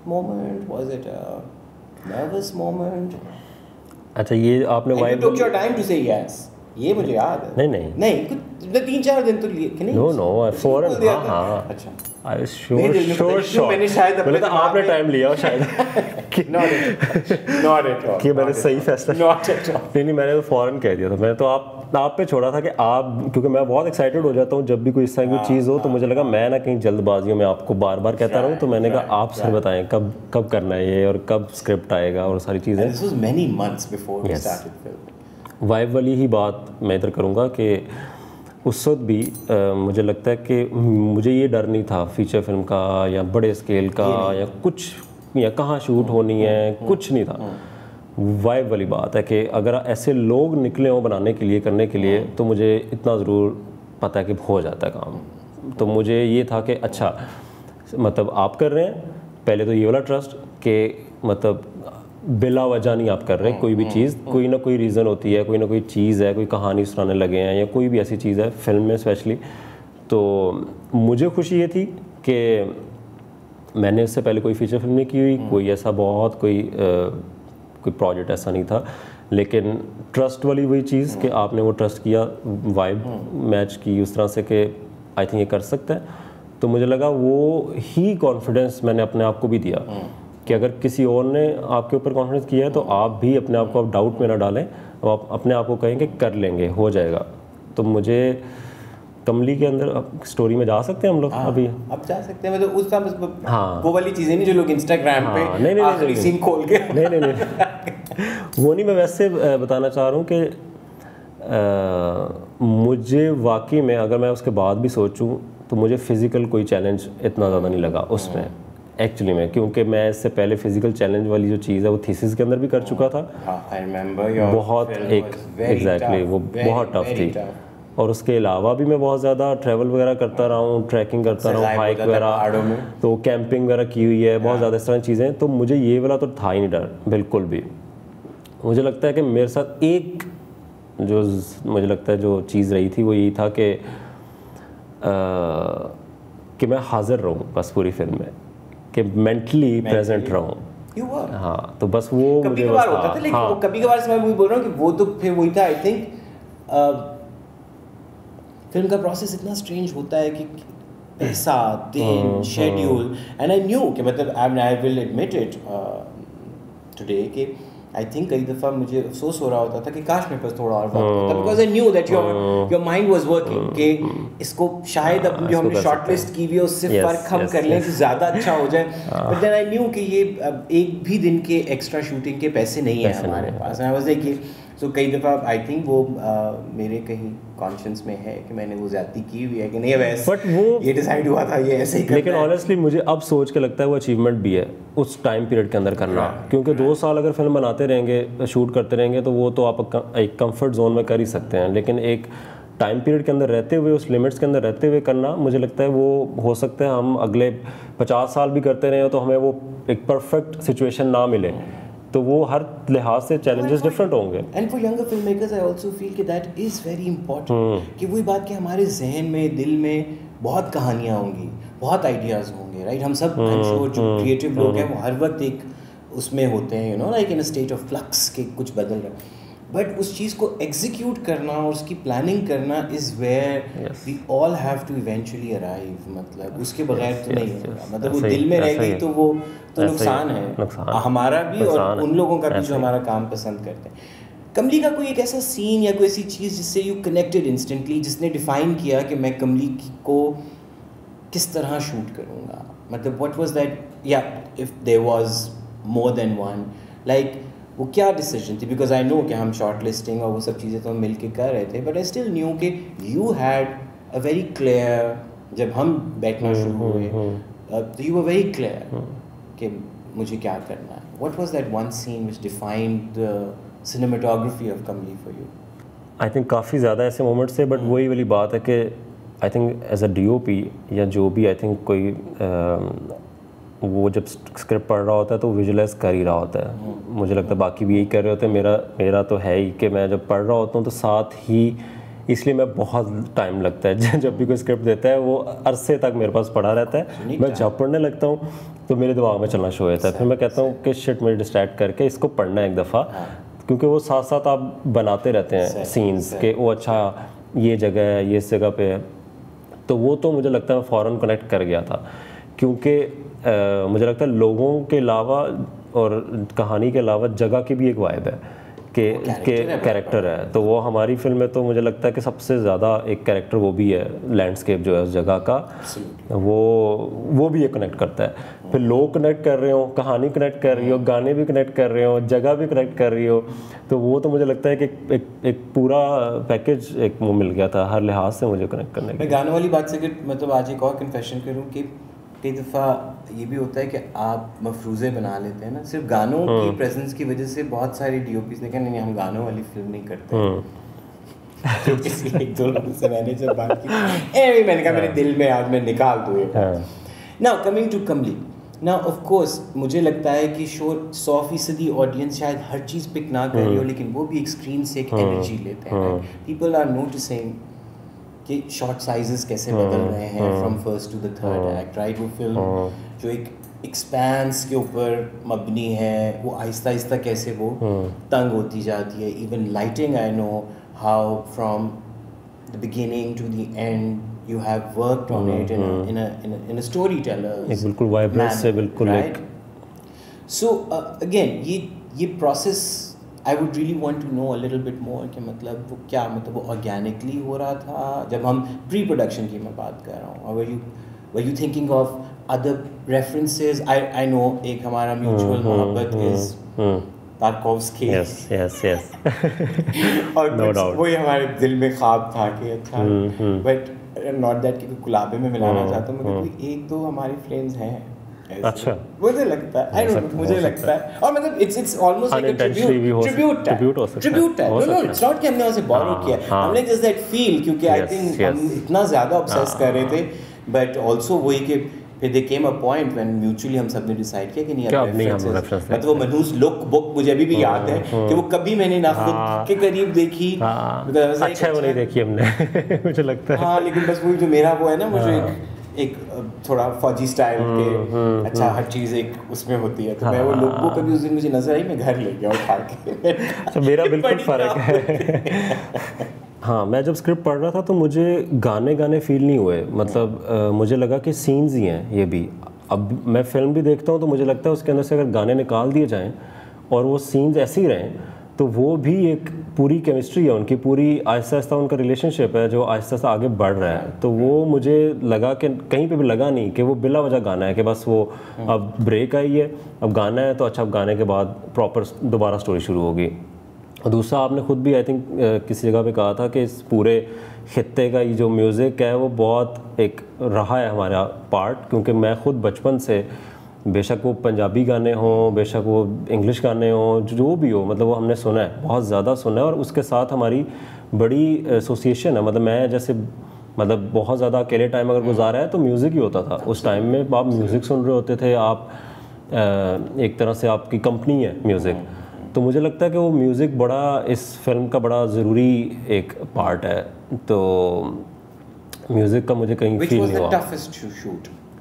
moment? Was it a nervous moment? अच्छा ये आपने And you vibe took your time to say yes. ये मुझे याद है। नहीं नहीं नहीं कुछ तीन चार दिन तो लिए कि नहीं? नो नो फौरन बोल दिया हाँ था। हाँ अच्छा। आई वाज मेरे श्योर दिल में पता श्योर नहीं क्यों मैंने श्योर शायद अपने मैंने तो दिमाग आपने में- टाइम लिया और शायद Not at all. Not at all. कि मैंने Not at सही all. फैसला Not at all. नहीं नहीं मैंने तो फौरन कह दिया था मैंने तो आप आप पे छोड़ा था कि आप क्योंकि मैं बहुत एक्साइटेड हो जाता हूँ जब भी कोई इस तरह की चीज़ हो तो मुझे लगा मैं ना कहीं जल्दबाजियों में आपको बार बार कहता रहूँ तो मैंने कहा आप सर बताएं कब कब करना है ये और कब स्क्रिप्ट आएगा और सारी चीज़ें And this was many months before we Yes. started filming. Vibe वाली ही बात मैं इधर करूँगा कि उस वक्त भी आ, मुझे लगता है कि मुझे ये डर नहीं था फीचर फिल्म का या बड़े स्केल का या कुछ या कहाँ शूट होनी है कुछ नहीं था वाइब वाली बात है कि अगर ऐसे लोग निकले हों बनाने के लिए करने के लिए तो मुझे इतना ज़रूर पता है कि हो जाता है काम तो मुझे ये था कि अच्छा मतलब आप कर रहे हैं पहले तो ये वाला ट्रस्ट कि मतलब बिला वजह नहीं आप कर रहे कोई भी चीज़ कोई ना कोई रीज़न होती है कोई ना कोई चीज़ है कोई कहानी सुनाने लगे हैं या कोई भी ऐसी चीज़ है फिल्म में स्पेशली तो मुझे खुशी ये थी कि मैंने इससे पहले कोई फीचर फिल्म नहीं की हुई कोई ऐसा बहुत कोई आ, कोई प्रोजेक्ट ऐसा नहीं था लेकिन ट्रस्ट वाली वही चीज़ कि आपने वो ट्रस्ट किया वाइब मैच की उस तरह से कि आई थिंक ये कर सकता है तो मुझे लगा वो ही कॉन्फिडेंस मैंने अपने आप को भी दिया कि अगर किसी और ने आपके ऊपर कॉन्फिडेंस किया है तो आप भी अपने आप को आप डाउट में ना डालें और आप अपने आप को कहें कि कर लेंगे हो जाएगा तो मुझे कमली के अंदर स्टोरी में जा सकते हैं हम लोग अभी अब जा सकते हैं मतलब उस समय हाँ। वो वाली चीजें नहीं जो लोग इंस्टाग्राम हाँ, पे नहीं, नहीं, आखिरी नहीं, सीन खोल के नहीं नहीं नहीं वो नहीं मैं वैसे अ, बताना चाह रहा हूँ कि अ, मुझे वाकई में अगर मैं उसके बाद भी सोचूं तो मुझे फ़िज़िकल कोई चैलेंज इतना ज़्यादा नहीं लगा उसमें एक्चुअली में क्योंकि मैं इससे पहले फ़िज़िकल चैलेंज वाली जो चीज़ है वो थीसिस के अंदर भी कर चुका था आई रिमेंबर योर बहुत एक एग्जैक्टली वो बहुत टफ थी और उसके अलावा भी मैं बहुत ज़्यादा ट्रैवल वगैरह करता रहा हूँ ट्रैकिंग करता रहा हूँ हाइक वगैरह तो कैंपिंग वगैरह की हुई है बहुत ज़्यादा इस तरह की चीज़ें तो मुझे ये वाला तो था ही नहीं डर बिल्कुल भी मुझे लगता है कि मेरे साथ एक जो मुझे लगता है जो चीज़ रही थी वो यही था कि कि मैं हाजिर रहूँ बस पूरी फिल्म में कि मेंटली प्रेजेंट रहूँ हाँ तो बस वो कभी मुझे कभार बस होता था लेकिन हाँ वो कभी कभार से मैं वही बोल रहा हूँ कि वो तो फिर वही था आई थिंक फिल्म का प्रोसेस इतना स्ट्रेंज होता है कि पैसा दिन शेड्यूल एंड आई न्यू कि मतलब I I will admit it today कि आई थिंक कई दफ़ा मुझे अफसोस हो रहा होता था कि काश मेरे पास थोड़ा और वक्त होता because I knew that your your mind was working कि इसको शायद अपनी जो हमने शॉर्ट लिस्ट की हुई है उससे Yes, फ़र्क हम yes, कर लें yes. कि ज़्यादा अच्छा हो जाए बट देन आई न्यू कि ये अब एक भी दिन के एक्स्ट्रा शूटिंग के पैसे नहीं है हमारे पास आई वाज लाइक सो कई दफ़ा आई थिंक वो uh, मेरे कहीं कॉन्शियस में है कि मैंने वो ज़्यादती की हुई है कि नहीं अब ऐसे बट वो ये डिसाइड हुआ था ये ऐसे ही करना लेकिन है। ऑनेस्टली मुझे अब सोच के लगता है वो अचीवमेंट भी है उस टाइम पीरियड के अंदर करना क्योंकि दो साल अगर फिल्म बनाते रहेंगे शूट करते रहेंगे तो वो तो आप एक कंफर्ट जोन में कर ही सकते हैं लेकिन एक टाइम पीरियड के अंदर रहते हुए उस लिमिट्स के अंदर रहते हुए करना मुझे लगता है वो हो सकता है हम अगले पचास साल भी करते रहे तो हमें वो एक परफेक्ट सिचुएशन ना मिले तो वो हर लिहाज से चैलेंजेस डिफरेंट होंगे and for younger film makers I also feel कि दैट इज़ वेरी इंपॉर्टेंट कि वही बात कि हमारे जहन में दिल में बहुत कहानियाँ होंगी बहुत आइडियाज़ होंगे राइट हम सब आई एम श्योर जो क्रिएटिव लोग हैं वो हर वक्त एक उसमें होते हैं you know like in a state of flux के कुछ बदल रहा बट उस चीज़ को एग्जीक्यूट करना और उसकी प्लानिंग करना is where we all have to eventually arrive मतलब उसके बगैर तो नहीं होगा मतलब वो दिल में रह गई तो वो तो नुकसान है हमारा भी और उन लोगों का भी जो हमारा काम पसंद करते हैं कमली का कोई एक ऐसा सीन या कोई ऐसी चीज़ जिससे यू कनेक्टेड इंस्टेंटली जिसने डिफाइन किया कि मैं कमली को किस तरह शूट करूँगा मतलब व्हाट वाज दैट या if there was more than one like वो क्या डिसीजन थी बिकॉज आई नो कि हम शॉर्ट लिस्टिंग और वो सब चीज़ें तो हम मिल के कर रहे थे बट आई स्टिल न्यू कि you had a very clear जब हम बैठना शुरू हुए तो यू वर वेरी क्लियर कि मुझे क्या करना है what was that one scene which defined the cinematography of Kamli for you I think काफ़ी ज़्यादा ऐसे मोमेंट्स थे बट वही वाली बात है कि I think as a D O P या जो भी आई थिंक कोई uh, वो जब स्क्रिप्ट पढ़ रहा होता है तो विजुलाइज कर ही रहा होता है मुझे लगता है बाकी भी यही कर रहे होते हैं मेरा मेरा तो है ही कि मैं जब पढ़ रहा होता हूँ तो साथ ही इसलिए मैं बहुत टाइम लगता है जब भी कोई स्क्रिप्ट देता है वो अरसे तक मेरे पास पड़ा रहता है, मैं जब पढ़ने लगता हूँ तो मेरे दिमाग में चलना शुरू हो जाता है, फिर मैं कहता हूँ कि शिट मुझे डिस्ट्रैक्ट करके इसको पढ़ना है एक दफ़ा, क्योंकि वो साथ साथ आप बनाते रहते हैं सीन्स के, वो अच्छा ये जगह है, ये इस जगह पे है, तो वो तो मुझे लगता है मैं फ़ौरन कनेक्ट कर गया था, क्योंकि मुझे लगता है लोगों के अलावा और कहानी के अलावा जगह की भी एक वाइब है कि के कैरेक्टर है, तो वो हमारी फिल्म में तो मुझे लगता है कि सबसे ज़्यादा एक कैरेक्टर वो भी है, लैंडस्केप जो है उस जगह का, वो वो भी ये कनेक्ट करता है। फिर लोग कनेक्ट कर रहे हो, कहानी कनेक्ट कर रही हो, गाने भी कनेक्ट कर रहे हो, जगह भी कनेक्ट कर रही हो, तो वो तो मुझे लगता है कि एक एक, एक पूरा पैकेज एक वो मिल गया था हर लिहाज से मुझे कनेक्ट करने मैं गानों वाली बात से मतलब आज एक और कन्फेशन करूँ कि कई दफ़ा ये भी होता है कि आप मफरूज़े बना लेते हैं ना, सिर्फ गानों की प्रेजेंस की वजह से बहुत सारे डीओपीज़ ने कहा नहीं हम गानों वाली फिल्म नहीं करते। तो किसी एक दो लोगों से मैंने जब बात की ए मैंने कहा मेरे दिल में आज मैं निकाल दूँ। Now coming to Kamli, now of course मुझे लगता है कि शो सौ फीसदी ऑडियंस शायद हर चीज़ पिक ना कर रही हो, लेकिन वो भी एक स्क्रीन से एक एनर्जी लेते हैं। पीपल आर नोटिसिंग कि शॉर्ट साइजेस कैसे बदल रहे हैं from first to the third act, right. वो फिल्म जो एक एक्सपेंस के ऊपर मबनी है वो आहिस्ता आहिस्ता कैसे वो तंग होती जाती है। Even lighting, I know how from the beginning to the end you have worked on it in in in in a storyteller, एक बिल्कुल वाइब्रेंस से बिल्कुल राइट। सो अगेन ये ये process I would really want to know a little bit more कि मतलब वो क्या मतलब वो ऑर्गेनिकली हो रहा था जब हम प्री प्रोडक्शन की मैं बात कर रहा हूँ, और were you were you thinking of other references? I I know एक हमारा म्यूचुअल मोहब्बत is तारकोव्स्की, yes yes yes और no doubt वही हमारे दिल में ख्वाब था कि अच्छा, but not that कि गुलाबे में मिलाना चाहता हूँ, मगर कोई एक दो हमारे फ्लेम्स हैं। अच्छा मुझे लगता है, आई डोंट नो, मुझे लगता है, और मतलब it's it's almost like a tribute tribute tribute हो सकता है, ट्रिब्यूट है। नो नो इट्स नॉट कि हमने उसे बोरो किया, हमने जस्ट दैट फील, क्योंकि आई थिंक हम इतना ज़्यादा ऑब्सेस कर रहे थे, बट ऑल्सो वही कि फिर they came a point when mutually हम सब ने डिसाइड किया कि नहीं अब रेफरेंसेस, मतलब वो मनहूस लुक बुक मुझे अभी भी याद है कि वो कभी मैंने ना खुद के करीब देखी, अच्छा वो नहीं देखी हमने मुझे लगता है, हाँ, लेकिन बस वही जो मेरा वो है ना, मुझे एक थोड़ा फौजी स्टाइल के अच्छा हर चीज़ एक उसमें होती है, तो मैं वो लुक वो कभी उस दिन मुझे नजर आई, मैं घर ले गया उठा के। तो मेरा बिल्कुल फ़र्क है। हाँ, मैं जब स्क्रिप्ट पढ़ रहा था तो मुझे गाने गाने फील नहीं हुए, मतलब आ, मुझे लगा कि सीन्स ही हैं ये भी। अब मैं फिल्म भी देखता हूँ तो मुझे लगता है उसके अंदर से अगर गाने निकाल दिए जाएँ और वो सीन्स ऐसे ही रहें तो वो भी एक पूरी केमिस्ट्री है उनकी, पूरी आहिस्ता आहिस्ता उनका रिलेशनशिप है जो आहिस्ता आहिस्ता आगे बढ़ रहा है। तो वो मुझे लगा कि कहीं पे भी लगा नहीं कि वो बिला वजह गाना है कि बस वो अब ब्रेक आई है, अब गाना है तो अच्छा, अब गाने के बाद प्रॉपर दोबारा स्टोरी शुरू होगी। और दूसरा, आपने खुद भी आई थिंक किसी जगह पे कहा था कि इस पूरे खित्ते का ये जो म्यूज़िक है वो बहुत एक रहा है हमारा पार्ट, क्योंकि मैं खुद बचपन से, बेशक वो पंजाबी गाने हों, बेशक वो इंग्लिश गाने हों, जो भी हो, मतलब वो हमने सुना है, बहुत ज़्यादा सुना है, और उसके साथ हमारी बड़ी एसोसिएशन है। मतलब मैं जैसे मतलब बहुत ज़्यादा अकेले टाइम अगर गुजारा है तो म्यूज़िक ही होता था उस टाइम में, आप म्यूज़िक सुन रहे होते थे, आप एक तरह से आपकी कंपनी है म्यूज़िक। तो मुझे लगता है कि वो म्यूज़िक बड़ा इस फिल्म का बड़ा ज़रूरी एक पार्ट है, तो म्यूज़िक का मुझे कहीं फील नहीं हुआ।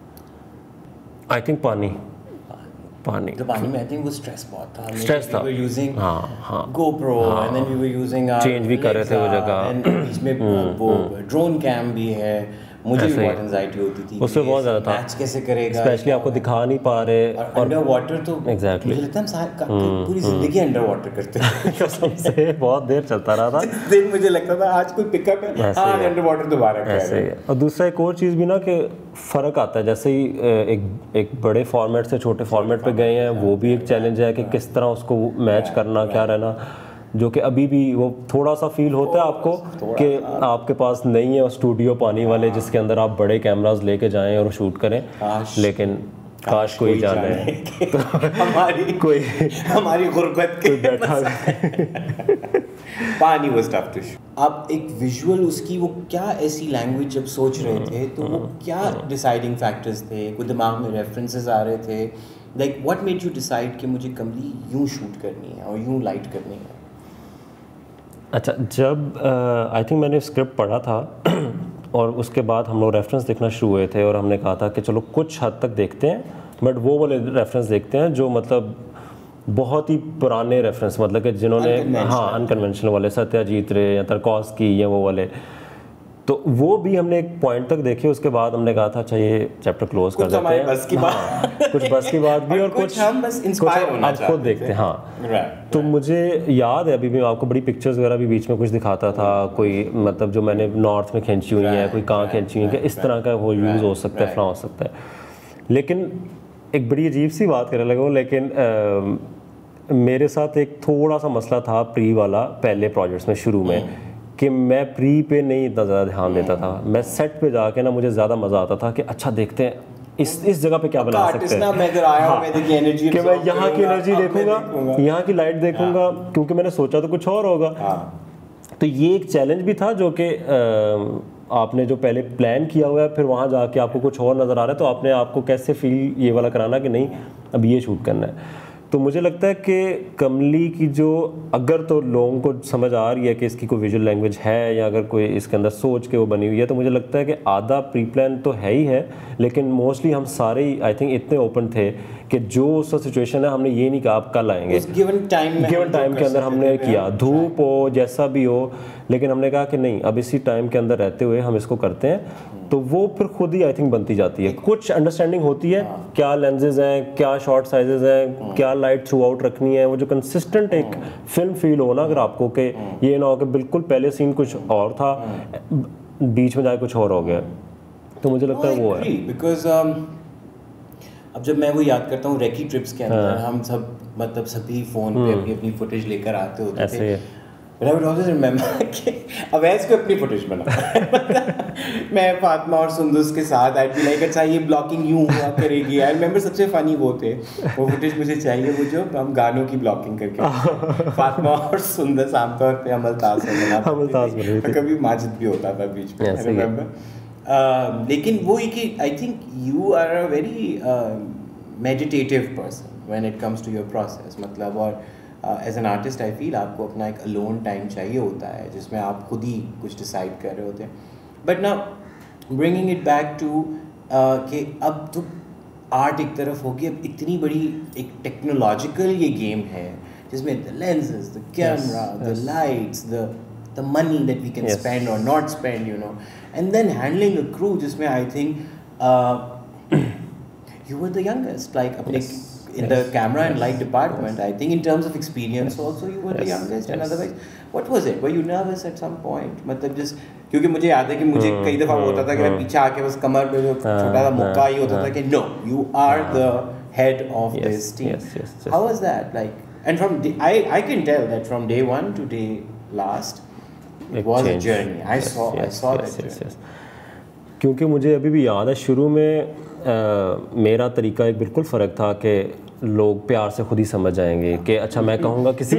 आई थिंक पानी पानी तो पानी में आई थिंक वो स्ट्रेस बहुत था, स्ट्रेस था, यूजिंग हाँ हाँ GoPro and then we were using change भी कर रहे थे वो जगह, एंड बीच में वो ड्रोन कैम भी है, मुझे भी बहुत एंजाइटी होती थी उससे बहुत ज़्यादा था, मैच कैसे करेगा, स्पेशली आपको दिखा नहीं पा रहे, और अंडर वाटर तो एग्जैक्टली मुझे लगता है हम पूरी जिंदगी अंडर वाटर करते थे कसम से बहुत देर चलता रहा था। जिस दिन मुझे लगता था आज कोई पिकअप है, हाँ अंडर वाटर दोबारा कर रहे हैं। और दूसरा एक और चीज़ भी ना कि फ़र्क आता है, जैसे ही एक एक बड़े फॉर्मेट से छोटे फॉर्मेट पे गए हैं, वो भी एक चैलेंज है कि किस तरह उसको मैच करना, क्या रहना, जो कि अभी भी वो थोड़ा सा फील होता है आपको कि आपके पास नहीं है स्टूडियो पानी वाले जिसके अंदर आप बड़े कैमरास लेके जाएं और शूट करें, लेकिन काश कोई जाने तो हमारी कोई हमारी गुर्बत के बैठा पानी वाज टफ टू शूट। आप एक विजुअल उसकी वो क्या ऐसी लैंग्वेज जब सोच रहे थे तो वो क्या डिसाइडिंग फैक्टर्स थे, कोई दिमाग में रेफरेंसेस आ रहे थे, like what made you decide कि मुझे कमली यूं शूट करनी है और यूं लाइट करनी है? अच्छा, जब आई थिंक मैंने स्क्रिप्ट पढ़ा था और उसके बाद हम लोग रेफरेंस देखना शुरू हुए थे और हमने कहा था कि चलो कुछ हद तक देखते हैं, बट वो वाले रेफरेंस देखते हैं जो मतलब बहुत ही पुराने रेफरेंस, मतलब कि जिन्होंने हाँ अनकन्वेंशनल वाले, सत्याजीत रे या तरकौस्की या वो वाले, तो वो भी हमने एक पॉइंट तक देखे। उसके बाद हमने कहा था अच्छा ये चैप्टर क्लोज कर देते हैं, बस की बात हाँ, कुछ बस की बात भी और कुछ हम बस इंस्पायर होना चाहते खुद देखते हैं। हाँ, तो मुझे याद है अभी भी आपको बड़ी पिक्चर्स वगैरह भी बीच में कुछ दिखाता था, कोई मतलब जो मैंने नॉर्थ में खींची हुई है, कोई कहाँ खींची हुई है, इस तरह का वो यूज़ हो सकता है, फलां हो सकता है। लेकिन एक बड़ी अजीब सी बात करने लगा, लेकिन आ, मेरे साथ एक थोड़ा सा मसला था प्री वाला पहले प्रोजेक्ट्स में शुरू में, कि मैं प्री पे नहीं इतना ज़्यादा ध्यान देता था। मैं सेट पे जाके ना मुझे ज़्यादा मज़ा आता था कि अच्छा देखते हैं इस इस जगह पे क्या बना सकते हैं, मैं हाँ, मैं कि मैं यहाँ की एनर्जी देखूंगा, यहाँ की लाइट देखूंगा, क्योंकि मैंने सोचा तो कुछ और होगा। तो ये एक चैलेंज भी था जो कि आपने जो पहले प्लान किया हुआ है, फिर वहाँ जाके आपको कुछ और नज़र आ रहा है, तो आपने आपको कैसे फील ये वाला कराना कि नहीं अब ये शूट करना है। तो मुझे लगता है कि कमली की जो अगर तो लोगों को समझ आ रही है कि इसकी कोई विजुअल लैंग्वेज है या अगर कोई इसके अंदर सोच के वो बनी हुई है, तो मुझे लगता है कि आधा प्री प्लान तो है ही है, लेकिन मोस्टली हम सारे ही आई थिंक इतने ओपन थे कि जो उस सिचुएशन है हमने ये नहीं कहा आप कल आएंगे, गिवन टाइम गिवन टाइम के अंदर हमने किया, धूप हो जैसा भी हो, लेकिन हमने कहा कि नहीं अब इसी टाइम के अंदर रहते हुए हम इसको करते हैं। तो वो फिर खुद ही आई थिंक बनती जाती है, कुछ अंडरस्टैंडिंग होती है क्या लेंसेज हैं, क्या शॉर्ट साइजेस हैं, क्या लाइट थ्रू आउट रखनी है, वो जो कंसिस्टेंट एक फिल्म फील हो ना अगर आपको, कि ये ना हो कि बिल्कुल पहले सीन कुछ और था बीच में जाके कुछ और हो गया। तो मुझे लगता है वो है बिकॉज अब जब मैं वो याद करता हूँ रेकी ट्रिप्स के अंदर हम सब मतलब सभी फ़ोन पे अपनी अपनी फुटेज लेकर आते होते थे, But I would always remember कि अवैस को अपनी फुटेज बना मैं फातिमा और सुंदुस के साथ आई बी लाइक अच्छा ये ब्लॉकिंग यूँ हुआ करेगी। आई रिमेंबर सबसे फ़नी वो थे, वो फुटेज मुझे चाहिए वो जो हम गानों की ब्लॉकिंग करके फातिमा और सुंदस आमतौर पे अमलताज में बनाते थे, कभी माजिद भी होता था बीच में। आई रिमेंबर लेकिन वो ही कि I think you are a very meditative person when it comes to your process, मतलब और as an artist I feel आपको अपना एक अलोन टाइम चाहिए होता है जिसमें आप खुद ही कुछ डिसाइड कर रहे होते हैं। बट ना ब्रिंगिंग इट बैक टू कि अब तो आर्ट एक तरफ होगी, अब इतनी बड़ी एक टेक्नोलॉजिकल ये गेम है जिसमें the lenses, the camera, the lights, the the money that we can spend और not spend, you know, and then handling a crew जिसमें I think you were the youngest, like yes, in yes, the camera yes, and light department. Yes. I think in terms of experience yes, also you were yes, the youngest. Yes. And otherwise, what was it? Were you nervous at some point? मतलब just क्योंकि मुझे याद है कि मुझे hmm, कई दफ़ा hmm, होता था कि hmm, मैं पीछे आके बस कमर पे जो छोटा सा मुक्का ही होता था कि no, you are the head of yes, this team. Yes, yes, yes. How was that? Like, and from day, I I can tell that from day one to day last, it, it was changed. a journey. I yes, saw yes, I saw yes, that yes, journey. Yes. क्योंकि मुझे अभी भी याद है शुरू में Uh, मेरा तरीका एक बिल्कुल फ़र्क था कि लोग प्यार से खुद ही समझ जाएंगे कि अच्छा मैं कहूँगा किसी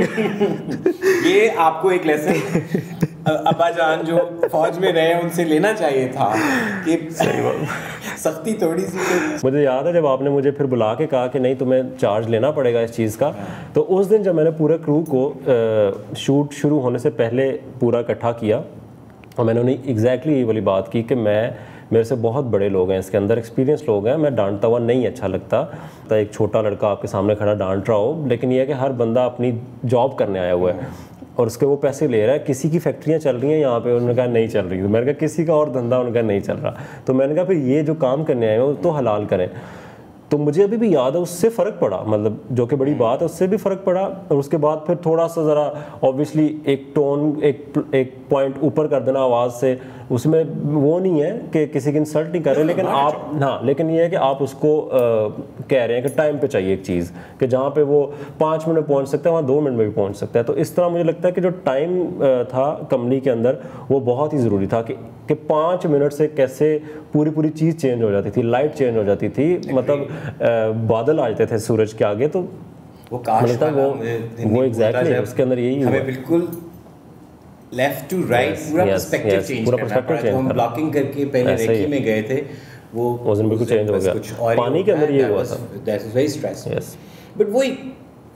ये आपको एक लेसन अब्बा जान जो फौज में रहे उनसे लेना चाहिए था कि सख्ती थोड़ी सी। मुझे याद है जब आपने मुझे फिर बुला के कहा कि नहीं तुम्हें चार्ज लेना पड़ेगा इस चीज़ का, तो उस दिन जब मैंने पूरे क्रू को uh, शूट शुरू होने से पहले पूरा इकट्ठा किया और मैंने उन्हें एग्जैक्टली ये वाली बात की कि मैं मेरे से बहुत बड़े लोग हैं इसके अंदर, एक्सपीरियंस लोग हैं, मैं डांटता हुआ नहीं अच्छा लगता। तो एक छोटा लड़का आपके सामने खड़ा डांट रहा हो, लेकिन ये है कि हर बंदा अपनी जॉब करने आया हुआ है और उसके वो पैसे ले रहा है। किसी की फैक्ट्रियाँ चल रही हैं यहाँ पे, उन्होंने कहा नहीं चल रही, तो मैंने कहा किसी का और धंधा, उनका नहीं चल रहा, तो मैंने कहा फिर ये जो काम करने आए हो तो हलाल करें। तो मुझे अभी भी याद है उससे फ़र्क पड़ा, मतलब जो कि बड़ी बात है, उससे भी फ़र्क पड़ा। और उसके बाद फिर थोड़ा सा ज़रा ऑब्वियसली एक टोन एक एक पॉइंट ऊपर कर देना आवाज़ से, उसमें वो नहीं है कि किसी की इंसल्ट नहीं कर रहे, लेकिन आप हाँ लेकिन ये है कि आप उसको आ, कह रहे हैं कि टाइम पे चाहिए एक चीज़, कि जहाँ पे वो पाँच मिनट में पहुँच सकता है वहाँ दो मिनट में भी पहुँच सकता है। तो इस तरह मुझे लगता है कि जो टाइम था कमली के अंदर वो बहुत ही ज़रूरी था, कि कि पाँच मिनट से कैसे पूरी पूरी चीज़ चेंज हो जाती थी, लाइट चेंज हो जाती थी, मतलब बादल आ जाते थे सूरज के आगे। तो वो काश वो वो एग्जैक्टली उसके अंदर यही हमें बिल्कुल लेफ्ट टू राइट पूरा पर्सपेक्टिव चेंज करना पड़ा। तो हम ब्लॉकिंग करके पहले रेकी में गए थे, वो उस दिन बिल्कुल चेंज हो गया, पानी के अंदर ये हुआ था, that was very stressful. But वही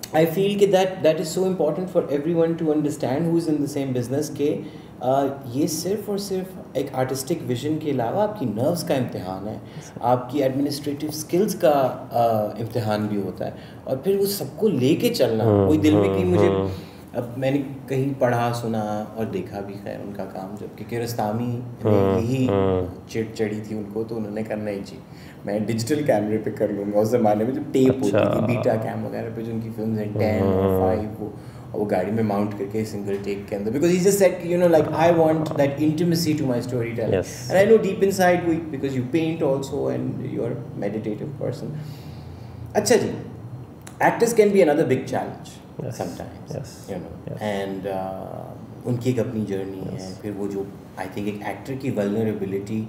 I feel कि that that is so important for everyone to understand who is in the same business के uh, ये सिर्फ और सिर्फ एक आर्टिस्टिक विजन के अलावा आपकी नर्व्स का इम्तिहान है, आपकी एडमिनिस्ट्रेटिव स्किल्स का uh, इम्तिहान भी होता है, और फिर वो सबको लेके चलना कोई दिल में कि मुझे, अब मैंने कहीं पढ़ा सुना और देखा भी खैर उनका काम, जबकि कियारोस्तामी ने यही चिड़ चढ़ी थी उनको, तो उन्होंने करना ही चाहिए मैं डिजिटल कैमरे पे कर लूँगा। उस ज़माने में जो टेप होती थी बीटा कैम वगैरह पे जो उनकी फिल्म हैं टेन और फाइव, वो और वो गाड़ी में माउंट करके सिंगल टेक के अंदर, because he just said you know like I want that intimacy to my story telling, and I know deep inside we because you paint also and you are meditative person. अच्छा जी, actors can be another big challenge sometimes, you know, and उनकी एक अपनी journey yes. है, फिर वो जो I think एक एक्टर की वल्नरेबिलिटी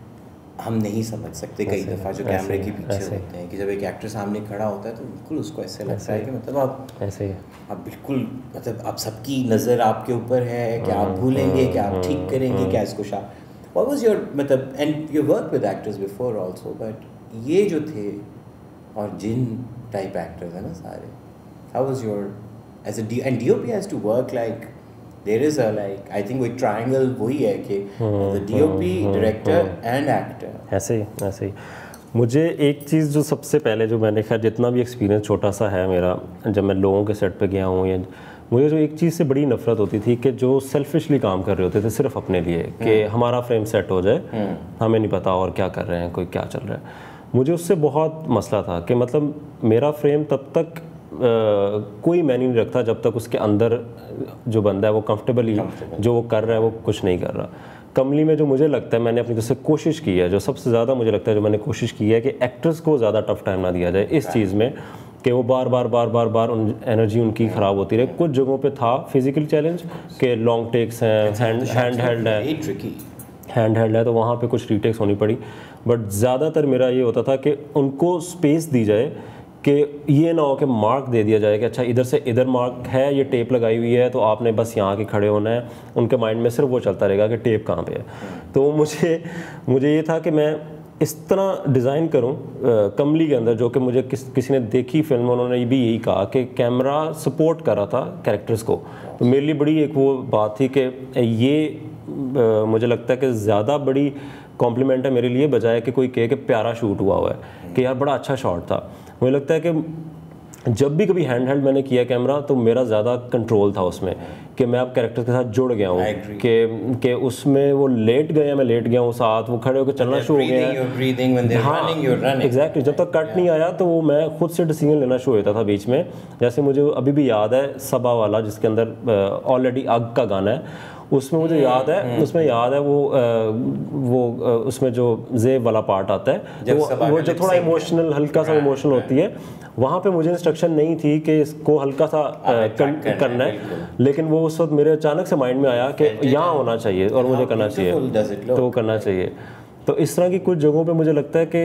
हम नहीं समझ सकते कई दफ़ा जो कैमरे के पीछे होते हैं, कि जब एक एक्टर सामने खड़ा होता है तो बिल्कुल उसको ऐसे लगता है कि मतलब आप ऐसे ही आप बिल्कुल मतलब आप सबकी नज़र आपके ऊपर है, क्या आप भूलेंगे, क्या आप ठीक करेंगे, क्या इसको शा व्हाट वाज योर मतलब, and you work with actors before also, but ये जो थे और जिन टाइप एक्टर्स है ना सारे, how was your as a D and DOP has to work like there is a like I think वो एक ट्रायंगल वही है कि the DOP director and actor. ऐसे ही ऐसे ही मुझे एक चीज़ जो सबसे पहले जो मैंने खैर जितना भी एक्सपीरियंस छोटा सा है मेरा, जब मैं लोगों के सेट पे गया हूँ, या मुझे जो एक चीज़ से बड़ी नफरत होती थी कि जो सेल्फिशली काम कर रहे होते थे सिर्फ अपने लिए, कि हमारा फ्रेम सेट हो जाए, हमें नहीं पता और क्या कर रहे हैं, कोई क्या चल रहा है। मुझे उससे बहुत मसला था कि मतलब मेरा फ्रेम तब तक Uh, कोई मैनी नहीं रखता जब तक उसके अंदर जो बंदा है वो कंफर्टेबली जो वो कर रहा है वो कुछ नहीं कर रहा। कमली में जो मुझे लगता है मैंने अपनी तरफ से कोशिश की है, जो सबसे ज़्यादा मुझे लगता है जो मैंने कोशिश की है कि एक्टर्स को ज़्यादा टफ टाइम ना दिया जाए इस चीज़ में, कि वो बार बार बार बार बार उन एनर्जी उनकी ख़राब होती रहे। कुछ जगहों पे था फिज़िकल चैलेंज के लॉन्ग टेक्स हैं, हैंड हैंड हेल्ड है हैंड हेल्ड है तो वहाँ पे कुछ रीटेक्स होनी पड़ी, बट ज़्यादातर मेरा ये होता था कि उनको स्पेस दी जाए, कि ये ना हो कि मार्क दे दिया जाए कि अच्छा इधर से इधर मार्क है, ये टेप लगाई हुई है तो आपने बस यहाँ के खड़े होना है। उनके माइंड में सिर्फ वो चलता रहेगा कि टेप कहाँ पे है। तो मुझे मुझे ये था कि मैं इस तरह डिज़ाइन करूँ कमली के अंदर, जो कि मुझे किस किसी ने देखी फिल्म, उन्होंने भी यही कहा कि कैमरा सपोर्ट कर रहा था कैरेक्टर्स को। तो मेरे लिए बड़ी एक वो बात थी कि ये आ, मुझे लगता है कि ज़्यादा बड़ी कॉम्प्लीमेंट है मेरे लिए, बजाय कि कोई कहे कि प्यारा शूट हुआ हुआ है, कि यार बड़ा अच्छा शॉट था। मुझे लगता है कि जब भी कभी हैंड हेल्ड मैंने किया कैमरा तो मेरा ज़्यादा कंट्रोल था उसमें, कि मैं अब कैरेक्टर के साथ जुड़ गया हूँ, कि कि उसमें वो लेट गए, मैं लेट गया हूँ साथ, वो खड़े होकर चलना शुरू हो गया। हाँ एग्जैक्टली, जब तक कट नहीं आया तो वो मैं खुद से डिसीजन लेना शुरू होता था बीच में। जैसे मुझे अभी भी याद है सबा वाला, जिसके अंदर ऑलरेडी आग का गाना है, उसमें मुझे याद है उसमें याद है वो वो उसमें जो जेब वाला पार्ट आता है, वो, वो जो थोड़ा इमोशनल हल्का सा इमोशनल होती है, वहाँ पे मुझे इंस्ट्रक्शन नहीं थी कि इसको हल्का सा कर, करना है, लेकिन वो उस वक्त मेरे अचानक से माइंड में आया कि यहाँ होना चाहिए और मुझे करना चाहिए, तो वो करना चाहिए। तो इस तरह की कुछ जगहों पे मुझे लगता है कि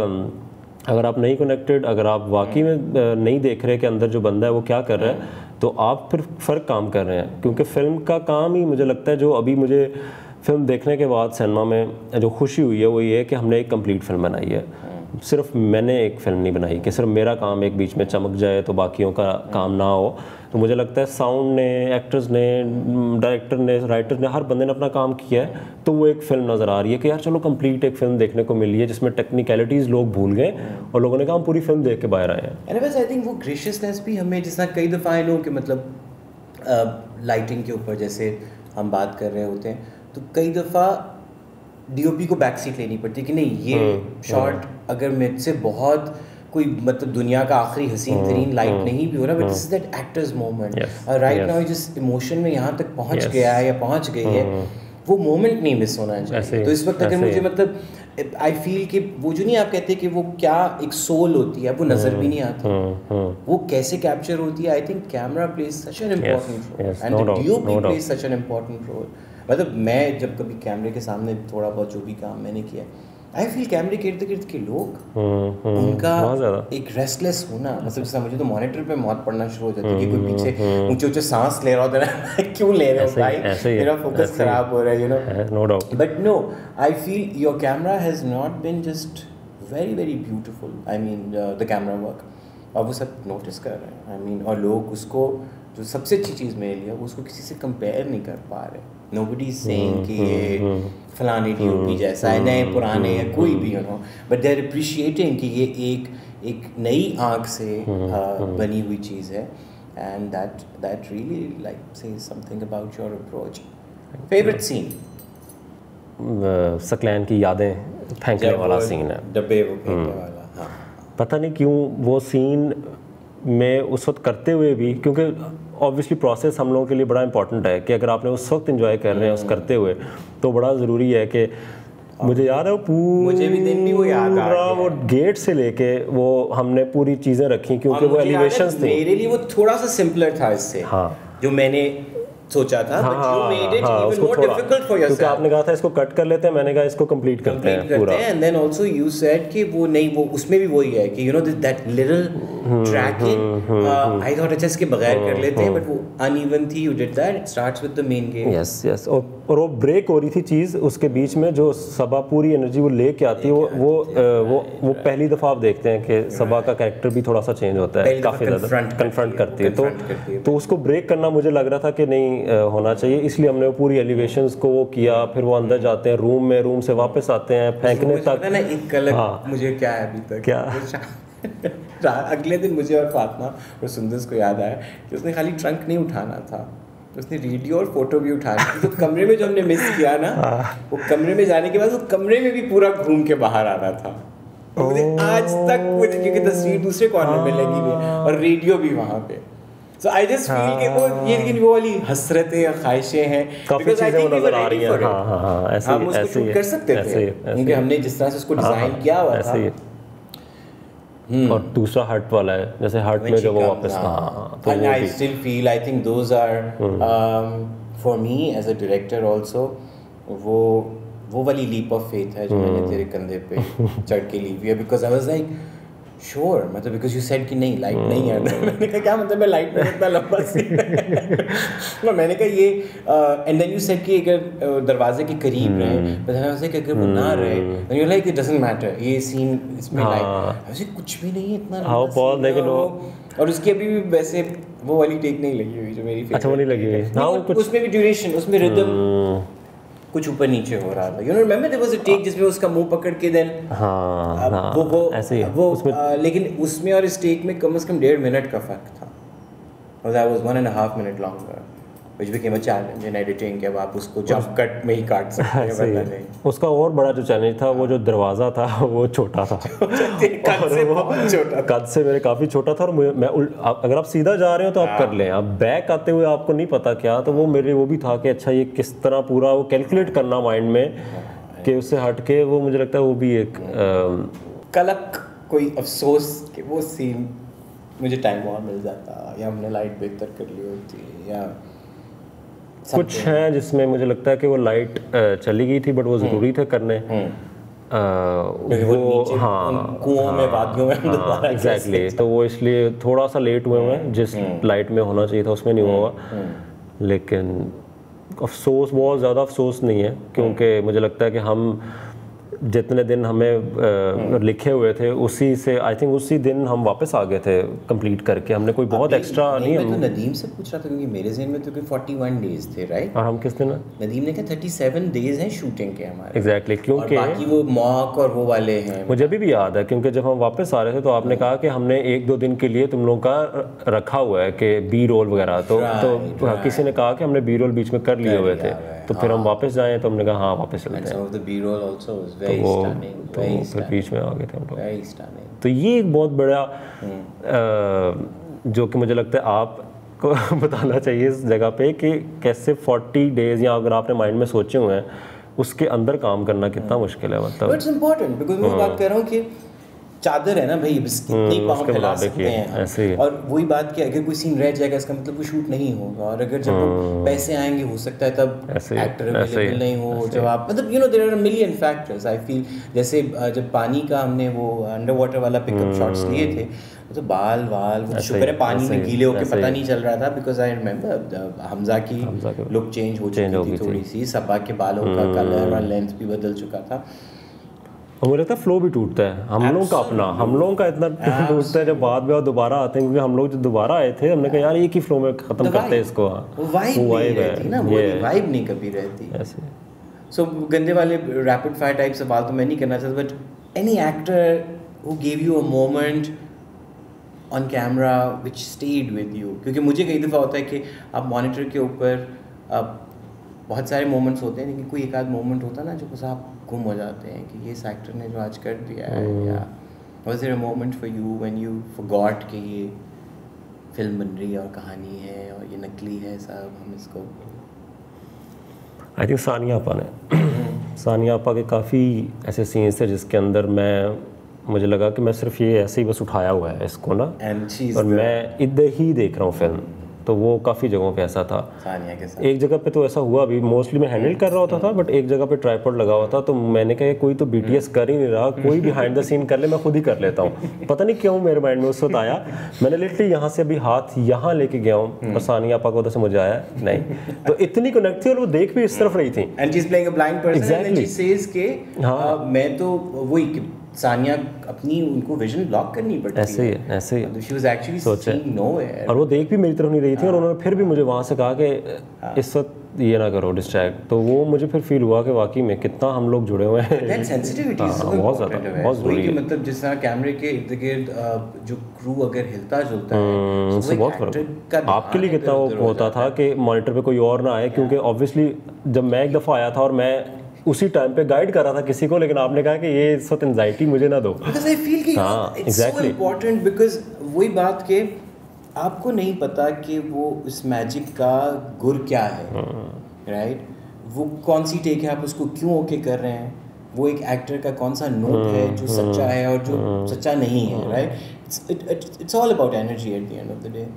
अगर आप नहीं कनेक्टेड, अगर आप वाकई में नहीं देख रहे कि अंदर जो बंदा है वो क्या कर रहा है, तो आप फिर फ़र्क काम कर रहे हैं। क्योंकि फ़िल्म का काम ही मुझे लगता है, जो अभी मुझे फ़िल्म देखने के बाद सिनेमा में जो खुशी हुई है वो ये है कि हमने एक कंप्लीट फिल्म बनाई है। सिर्फ मैंने एक फ़िल्म नहीं बनाई कि सिर्फ मेरा काम एक बीच में चमक जाए तो बाकियों का काम ना हो। तो मुझे लगता है साउंड ने, एक्टर्स ने, डायरेक्टर ने, राइटर ने, हर बंदे ने अपना काम किया है, तो वो एक फ़िल्म नज़र आ रही है कि यार चलो कंप्लीट एक फ़िल्म देखने को मिली है जिसमें टेक्निकलिटीज़ लोग भूल गए और लोगों ने कहा हम पूरी फिल्म देख के बाहर आए हैं। एंड आई थिंक वो ग्रेशियसनेस भी हमें, जिस तरह कई दफ़ा आई नो कि मतलब लाइटिंग के ऊपर जैसे हम बात कर रहे होते हैं, तो कई दफ़ा डीओपी को बैक सीट लेनी पड़ती है कि नहीं ये शॉट अगर मुझसे बहुत कोई मतलब दुनिया का आखिरी हसीन तरीन लाइट नहीं भी हो रहा, but this is that actors moment, right now जिस इमोशन में यहाँ तक पहुँच गया है या पहुँच गई है, वो मोमेंट नहीं मिस होना चाहिए। तो इस वक्त अगर मुझे मतलब आई फील कि वो जो नहीं आप कहते कि वो क्या एक सोल होती है, वो नज़र भी नहीं आती, वो कैसे कैप्चर होती है। I think camera plays such an important role and the DOP plays such an important role. मतलब मैं जब कभी कैमरे के सामने थोड़ा बहुत जो भी काम मैंने किया, आई फील कैमरे के इर्द गिर्द के लोग उनका एक रेस्टलेस होना, मतलब जैसा मुझे तो मॉनिटर पे मौत पड़ना शुरू हो जाती है कि कोई पीछे ऊंचे ऊंचे सांस ले रहा होता है, क्यों ले रहे हो भाई, मेरा फोकस खराब हो रहा है, you know. No doubt, but no, I feel your camera has not been just very very beautiful. I mean the camera work, और वो सब नोटिस कर रहे हैं आई मीन और लोग उसको जो सबसे अच्छी चीज़ मेरे लिए वो उसको किसी से कंपेयर नहीं कर पा रहे नोबडी इज सेइंग कि ये फलाने डीओपी जैसा है नए पुराने या कोई भी you know but they are appreciating कि ये एक एक नई आँख से बनी हुई चीज़ है and that that really like says something about your approach favourite scene Saqlain की यादें फेंकने वाला सीन है डब्बे वो फेंकने वाला हाँ पता नहीं क्यों वो सीन में उस वक्त करते हुए भी क्योंकि ऑब्वियसली प्रोसेस हम लोगों के लिए बड़ा इंपॉर्टेंट है कि अगर आपने उस वक्त एंजॉय कर रहे हैं उस करते हुए तो बड़ा ज़रूरी है कि मुझे याद है वो पूरा मुझे भी दिन भी वो याद आ गया वो गेट से लेके वो हमने पूरी चीज़ें रखी क्योंकि वो एलिवेशंस थे मेरे लिए वो थोड़ा सा सिंपलर था इससे हाँ जो मैंने सोचा था हाँ, but you made it हाँ, even more difficult for yourself क्योंकि आपने कहा था इसको कट कर लेते हैं मैंने कहा इसको कंप्लीट करते हैं पूरा and then also you said कि वो नहीं वो उसमें भी वही है कि you know that little tracking uh, I thought अच्छा इसके बगैर कर लेते हैं but वो uneven थी you did that it starts with the main game yes yes और और वो ब्रेक हो रही थी चीज़ उसके बीच में जो सबा पूरी एनर्जी वो लेके आती है वो वो वो वो पहली दफ़ा आप देखते हैं कि सबा का कैरेक्टर भी थोड़ा सा चेंज होता है काफ़ी ज़्यादा कन्फ्रंट करती है तो तो उसको ब्रेक करना मुझे लग रहा था कि नहीं होना चाहिए इसलिए हमने वो पूरी एलिवेशंस को वो किया फिर वो अंदर जाते हैं रूम में रूम से वापस आते हैं फेंकने तक ना एक अलग मुझे क्या है अभी तक क्या अगले दिन मुझे और फातिमा और सुंदर को याद आया कि उसने खाली ट्रंक नहीं उठाना था उसने रेडियो और फोटो भी उठानी थी तो कमरे में जो हमने मिस किया ना वो कमरे में जाने के बाद वो कमरे में भी पूरा घूम के बाहर आना था मुझे आज तक मुझे क्योंकि तस्वीर दूसरे कॉर्नर में लगी हुई है और रेडियो भी वहाँ पे So I just feel कि वो ये लेकिन वो वाली हसरतें या ख्वाहिशें हैं काफी चीजें वो नजर आ रही हैं हाँ हाँ हाँ ऐसे हम उसको शूट कर सकते थे क्योंकि हमने जिस तरह से उसको डिजाइन किया हुआ था और दूसरा हर्ट वाला है जैसे हर्ट में जो वो वापस हाँ तो I still feel I think those are um, for me as a director also वो वो वाली leap of faith है जो मैंने तेरे कंधे पे चढ़ के ली हुई है because I was like sure मतलब बिकॉज यू सेड कि नहीं लाइट नहीं है मैंने कहा क्या मतलब मैं लाइट में इतना लंबा सीन है मैंने कहा ये एंड देन यू सेड कि अगर दरवाजे के करीब रहे बट आई वाज लाइक अगर वो ना रहे then you like it doesn't matter ये सीन इसमें लाइट ऐसे कुछ भी नहीं है इतना हां बहुत लेकिन और उसकी अभी भी वैसे वो वाली टेक नहीं लगी हुई जो मेरी अच्छा वो नहीं लगी हुई हां कुछ उसमें भी ड्यूरेशन उसमें रिदम कुछ ऊपर नीचे हो रहा था you know remember there was a take जिसमें उसका मुंह पकड़ के देन हाँ वो वो ऐसे ही वो उसमें लेकिन उसमें और इस टेक में कम से कम डेढ़ मिनट का फर्क था और that was one and half minute longer which became a challenge in editing कि अब आप उसको जंप कट में ही काट सकते हैं वरना नहीं उसका और बड़ा जो चैलेंज था वो जो दरवाज़ा था वो छोटा था कद से बहुत छोटा कद से मेरे काफ़ी छोटा था और मैं अगर आप सीधा जा रहे हो तो आप कर लें आप बैक आते हुए आपको नहीं पता क्या तो वो मेरे वो भी था कि अच्छा ये किस तरह पूरा वो कैलकुलेट करना माइंड में कि उससे हट के वो मुझे लगता है वो भी एक कलक कोई अफसोस कि वो सीन मुझे टाइम और मिल जाता या हमने लाइट बेहतर कर ली होती या कुछ हैं जिसमें मुझे लगता है कि वो लाइट चली गई थी बट वो ज़रूरी थे करने वो हाँ कुओं में वादियों में दोबारा एग्जैक्टली तो वो इसलिए थोड़ा सा लेट हुए हुए हैं जिस लाइट में होना चाहिए था उसमें नहीं हुआ लेकिन अफसोस बहुत ज़्यादा अफसोस नहीं है क्योंकि मुझे लगता है कि हम जितने दिन हमें लिखे हुए थे उसी से आई थिंक उसी दिन हम वापस आ गए थे कंप्लीट करके हमने कोई बहुत एक्स्ट्रा नहीं मैं तो नदीम से पूछ रहा था क्योंकि मेरे ज़हन में तो कोई इकतालीस डेज थे राइट और हम किस दिन नदीम ने कहा सैंतीस डेज हैं शूटिंग के हमारे एग्जैक्टली क्योंकि बाकी वो मॉक और वो वाले हैं मुझे अभी भी याद है क्योंकि जब हम वापस आ रहे थे तो आपने कहा कि हमने एक दो दिन के लिए तुम लोगों का रखा हुआ है कि बी रोल वगैरह तो तो किसी ने कहा कि हमने बी रोल बीच में कर लिए हुए थे तो फिर हम वापस जाएं तो हमने कहा हाँ वापस चलते हैं तो फिर बीच में आ गए थे हम लोग तो ये एक बहुत बड़ा जो कि मुझे लगता है आपको बताना चाहिए इस जगह पे कि कैसे चालीस डेज या अगर आपने माइंड में सोचे हुए हैं उसके अंदर काम करना कितना मुश्किल है मतलब इट्स इम्पोर्टेंट बिकॉज मैं बात कर रहा हूँ कि चादर है ना भाई बस कितनी पाँव फैला सकते हैं और वही बात कि अगर कोई सीन रह जाएगा इसका मतलब कोई शूट नहीं होगा और अगर जब पैसे आएंगे हो सकता है तब एक्टर अवेलेबल नहीं हो जब आप मतलब you know there are million factors I feel जैसे जब पानी का हमने वो अंडर वाटर वाला पिकअप शॉट्स लिए थे तो बाल वाल वो शुक्र है पानी में गीले होकर पता नहीं चल रहा था बिकॉज आई रिमेंबर हमजा की लुक चेंज हो चुकी थी थोड़ी सी सबा के बालों का कलर और लेंथ भी बदल चुका था और मुझे लगता है फ्लो भी टूटता है हम लोगों का अपना, हम लोगों का इतना टूटता है जब बाद में और दोबारा आते हैं, क्योंकि हम लोग जब दोबारा आए थे हमने कहा यार एक ही फ्लो में ख़त्म करते हैं इसको। वो वाइब नहीं रहती ना, वो वाइब नहीं कभी रहती ऐसे। सो गंदे वाले रैपिड फायर टाइप सवाल तो मैं नहीं करना चाहता, but any actor who give you a moment on camera which stayed with you, क्योंकि मुझे कई दफ़ा होता है कि आप मॉनिटर के ऊपर आप बहुत सारे मोमेंट्स होते हैं, लेकिन कोई एक आध मोमेंट होता है ना जो बस आप गुम हो जाते हैं कि ये इस एक्टर ने जो आज कर दिया है, या was there a moment for you when you forgot कि ये फिल्म बन रही है और कहानी है और ये नकली है सब, हम इसको। आई थिंक सानिया आपा ने सानिया आपा के काफ़ी ऐसे सीन्स थे जिसके अंदर मैं मुझे लगा कि मैं सिर्फ ये ऐसे ही बस उठाया हुआ है इसको ना, और मैं इधर ही देख रहा हूँ फिल्म। तो वो काफ़ी जगहों पे ऐसा था। सानिया के साथ एक जगह पे तो ऐसा हुआ भी, मोस्टली मैं हैंडल कर रहा होता था, बट एक जगह पे ट्राइपॉड लगा हुआ था, तो मैंने कहा कोई तो बीटीएस कर ही नहीं रहा, कोई बिहाइंड द सीन कर ले, मैं खुद ही कर लेता हूँ। पता नहीं क्यों मेरे माइंड में उस वक्त आया, मैंने लिटरली यहाँ से अभी हाथ यहाँ लेके गया हूँ और सानिया आपा को उधर से मुझे आया नहीं, तो इतनी कनेक्ट थी और वो देख भी इस तरफ रही थी। And she is playing a blind person and Exactly. She says के हाँ। मैं तो वही सानिया अपनी उनको विजन ब्लॉक करनी पड़ती है। ऐसे ही है, ऐसे ही है। She was actually seeing nowhere, और वो देख भी मेरी तरफ नहीं रही थी, और उन्होंने फिर भी मुझे वहाँ से कहा कि इस वक्त ये ना करो डिस्ट्रैक्ट, तो वो मुझे फिर फील हुआ कि वाकई में कितना हम लोग जुड़े हुए हैं। दैट सेंसिटिविटी इज सो बहुत ज़्यादा, बहुत ज़रूरी है। मतलब जिस तरह कैमरे के इर्द गिर्द जो क्रू अगर हिलता जुलता है उससे बहुत फर्क। आपके लिए कितना वो होता था कि मॉनिटर पे कोई और ना आए, क्योंकि ऑब्वियसली जब मैं एक दफ़ा आया था और मैं उसी टाइम पे गाइड कर रहा था किसी को, लेकिन आपने कहा कि ये इस वक्त एंजाइटी मुझे ना दो। बिकॉज़ आई फील कि इट्स सो इम्पोर्टेंट, बिकॉज़ वही बात के आपको नहीं पता कि वो उस मैजिक का गुर क्या है, राइट? वो कौन सी टेक है, आप उसको क्यों ओके कर रहे हैं, वो एक एक्टर का कौन सा नोट है जो सच्चा है और जो सच्चा नहीं है, right? It's all about energy at the end of the day.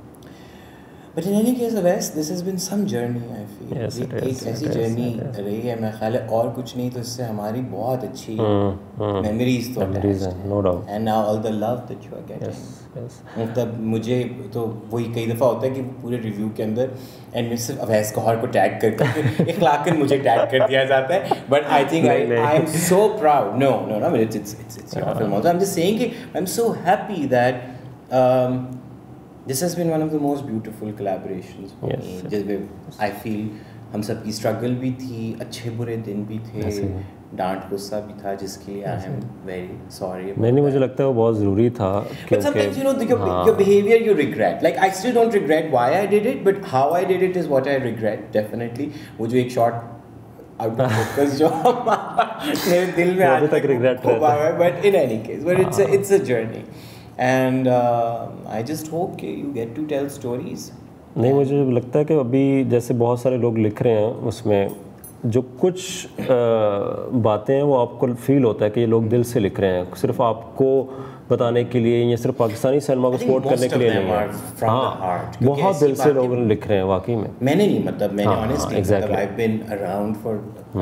But in any case, Avais, this has been some journey, I feel. Yes, it is. एक ऐसी जर्नी रही है, मैं ख्याल है और कुछ नहीं तो इससे हमारी बहुत अच्छी मेमोरीज तो memories हैं, no doubt. And now all the love that you are getting. Yes, yes. मतलब मुझे तो वही कई दफ़ा होता है कि पूरे रिव्यू के अंदर एंड में सिर्फ अवैस गौहर को टैग करके इखलाकन मुझे टैग कर दिया जाता है, but I think I I am so proud. No no no it's it's it's it's your film also. I am just saying कि I am so happy that this has been one of the most beautiful collaborations for yes, me, जिसमें I feel हम सब की struggle भी थी, अच्छे बुरे दिन भी थे, डांट गुस्सा भी था, जिसके लिए I am very sorry about नहीं नहीं मुझे लगता है वो बहुत ज़रूरी था, but sometimes you know your, your behavior you regret, like I still don't regret why I did it, but how I did it is what I regret definitely। वो जो एक shot out of focus जो मेरे दिल में आज तक regret हुआ है, but in any case, but it's a it's a journey। And uh, I just hope कि you get to tell stories। नहीं मुझे लगता है कि अभी जैसे बहुत सारे लोग लिख रहे हैं, उसमें जो कुछ आ, बातें हैं वो आपको फील होता है कि ये लोग दिल से लिख रहे हैं, सिर्फ आपको बताने के लिए या सिर्फ पाकिस्तानी सिनेमा को सपोर्ट करने के लिए नहीं है। हाँ, बहुत दिल से लोग लिख रहे हैं वाकई में। मैंने नहीं मतलब मैंने ऑनेस्टली मतलब I been around for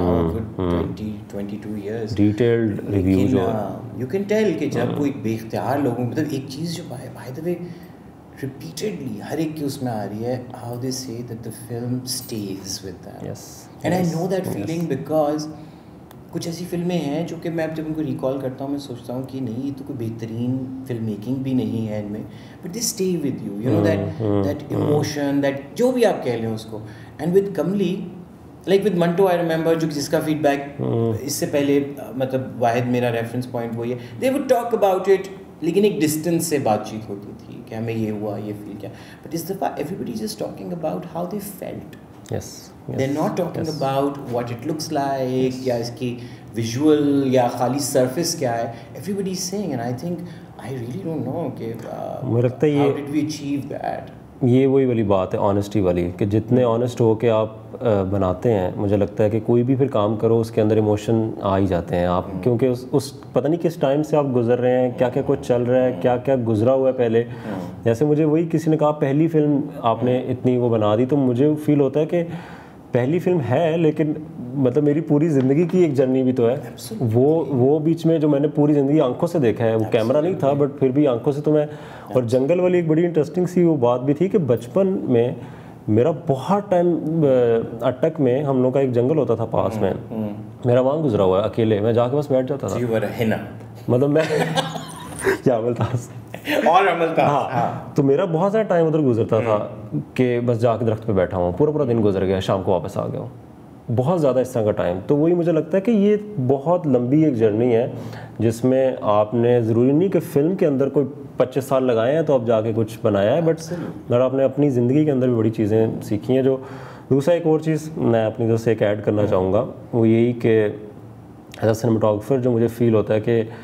twenty twenty two years, detailed review जो यू कैन टेल कि जब कोई बेख्तियार लोगों मतलब एक चीज़ जो बाय द वे रिपीटेडली हर एक की उसमें आ रही है, how they say that the film stays with them. Yes and I know that feeling because कुछ ऐसी फिल्में हैं जो कि मैं जब उनको रिकॉल करता हूँ मैं सोचता हूँ कि नहीं ये तो कोई बेहतरीन फिल्म मेकिंग भी नहीं है इनमें, but they stay with you, you know that that emotion, that जो भी आप कह लें उसको। And with Kamli like with Manto I remember जो जिसका फीडबैक इससे पहले मतलब वाहिद मेरा रेफरेंस पॉइंट वही है, they would talk about it लेकिन एक डिस्टेंस से बातचीत होती थी कि हमें ये हुआ ये फील किया, बट इस दफ़ा everybody just talking about how they felt. Yes, yes, they're not talking yes. about what it looks like, yes. या इसकी visual या खाली surface क्या है, everybody is saying, and I think I really don't know कि uh, मुझे लगता है how ये did we achieve that? ये वही वाली बात है ऑनेस्टी वाली कि जितने ऑनेस्ट हो के आप बनाते हैं, मुझे लगता है कि कोई भी फिर काम करो उसके अंदर इमोशन आ ही जाते हैं आप, क्योंकि उस, उस पता नहीं किस टाइम से आप गुजर रहे हैं, क्या क्या कुछ चल रहा है, क्या क्या गुजरा हुआ है पहले। जैसे मुझे वही किसी ने कहा पहली फिल्म आपने इतनी वो बना दी, तो मुझे फील होता है कि पहली फिल्म है लेकिन मतलब मेरी पूरी ज़िंदगी की एक जर्नी भी तो है। Absolutely. वो वो बीच में जो मैंने पूरी ज़िंदगी आंखों से देखा है, वो कैमरा नहीं था बट फिर भी आंखों से तो मैं। और जंगल वाली एक बड़ी इंटरेस्टिंग सी वो बात भी थी कि बचपन में मेरा बहुत टाइम अटक में हम लोग का एक जंगल होता था पास में, मेरा वहाँ गुजरा हुआ है अकेले, मैं जाके बस बैठ जाता था। You were a henna. मतलब मैं या अमलतास और अमलतास हाँ, हाँ तो मेरा बहुत सारा टाइम उधर गुजरता था कि बस जाके दरख्त पे बैठा हूँ, पूरा पूरा दिन गुजर गया, शाम को वापस आ गया हूँ, बहुत ज़्यादा इस तरह का टाइम। तो वही मुझे लगता है कि ये बहुत लंबी एक जर्नी है जिसमें आपने ज़रूरी नहीं कि फ़िल्म के अंदर कोई पच्चीस साल लगाए हैं तो अब जाके कुछ बनाया है, बट अगर आपने अपनी ज़िंदगी के अंदर भी बड़ी चीज़ें सीखी हैं। जो दूसरा एक और चीज़ मैं अपनी तरफ से एक ऐड करना चाहूँगा वो यही कि एज अ सिनेमाटोग्राफर जो मुझे फ़ील होता है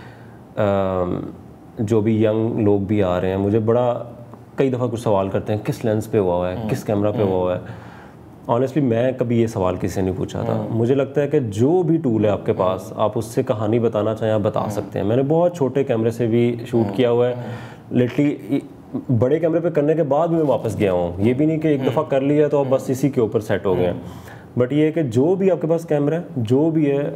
कि जो भी यंग लोग भी आ रहे हैं, मुझे बड़ा कई दफ़ा कुछ सवाल करते हैं किस लेंस पे हुआ हुआ है, किस कैमरा पे हुआ हुआ है। ऑनेस्टली मैं कभी ये सवाल किसी से नहीं पूछा था। मुझे लगता है कि जो भी टूल है आपके पास, आप उससे कहानी बताना चाहें आप बता सकते हैं। मैंने बहुत छोटे कैमरे से भी शूट किया हुआ है, लिटरली बड़े कैमरे पे करने के बाद भी मैं वापस गया हूँ। ये भी नहीं कि एक दफ़ा कर लिया तो आप बस इसी के ऊपर सेट हो गए, बट ये है कि जो भी आपके पास कैमरा है, जो भी है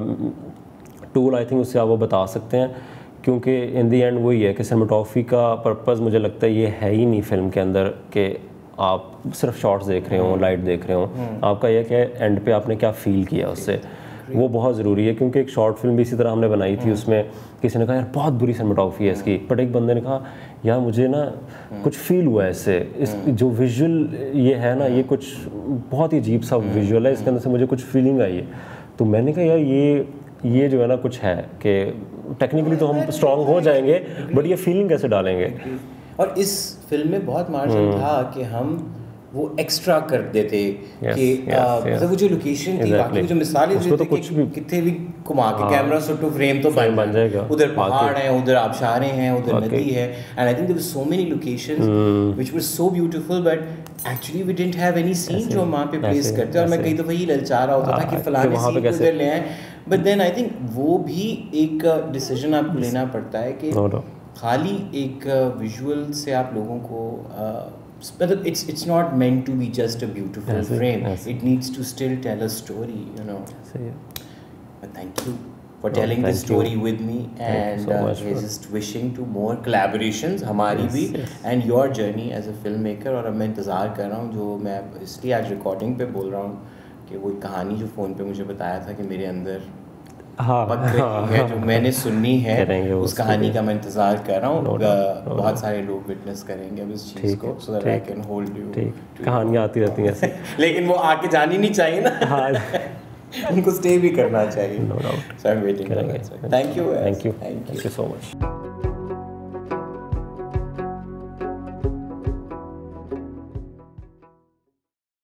टूल, आई थिंक उससे आप वो बता सकते हैं, क्योंकि इन दी एंड वही है कि सिनेमाटोग्राफी का पर्पज़ मुझे लगता है ये है ही नहीं फिल्म के अंदर कि आप सिर्फ शॉट्स देख रहे हो, लाइट देख रहे हो। आपका यह क्या है एंड पे आपने क्या फ़ील किया उससे, वो बहुत ज़रूरी है। क्योंकि एक शॉर्ट फिल्म भी इसी तरह हमने बनाई थी, उसमें किसी ने कहा यार बहुत बुरी सिनेमाटोग्राफी है इसकी, बट एक बंदे ने कहा यार मुझे ना कुछ फील हुआ है इससे, इस जो विजुअल ये है ना, ये कुछ बहुत ही अजीब सा विजुअल है, इसके अंदर से मुझे कुछ फीलिंग आई है। तो मैंने कहा यार ये ये जो है ना कुछ है कि टेक्निकली तो हम स्ट्रांग हो जाएंगे, बट ये फीलिंग कैसे डालेंगे। और इस फिल्म में बहुत मार्जिन था कि हम वो एक्स्ट्रा कर देते कि मतलब वो जो लोकेशन थी, बाकी जो मिसालें तो कुछ भी कितने भी घुमा के कैमरा शॉट टू फ्रेम तो बन जाएगा। उधर पहाड़ हैं, उधर आबशारें हैं, उधर नदी है, and I think there were so many locations which were so beautiful, but actually we didn't have any scene जो हम वहाँ पे प्लेस करते। और मैं कई दफ़ा ये ललचा रहा होता था कि फलाने सीन को इधर ले आए, बट देन आई थिंक वो भी एक डिसीजन आपको लेना पड़ता है कि खाली एक विजुअल से आप लोगों को मतलब it's it's not meant to be just a beautiful yes, frame. Yes. It needs to still tell a story, you know. But thank you for no, telling this story you. with me, and so uh, we're just wishing to more collaborations हमारी yes, भी yes. and your journey as a filmmaker. और अब मैं इंतज़ार कर रहा हूँ, जो मैं इसलिए आज रिकॉर्डिंग पे बोल रहा हूँ कि वो कहानी जो फ़ोन पे मुझे बताया था कि मेरे अंदर हाँ, पक रही हाँ, है, जो मैंने सुननी है, उस कहानी का मैं इंतज़ार कर रहा हूँ। no, no, बहुत no. सारे लोग विटनेस करेंगे अब इस चीज़ को, so that I can hold you. कहानियाँ आती रहती हैं ऐसे लेकिन वो आके जानी नहीं चाहिए ना। हाँ उनको स्टे भी करना चाहिए। No doubt. So I am waiting. Thank you thank you thank you so much.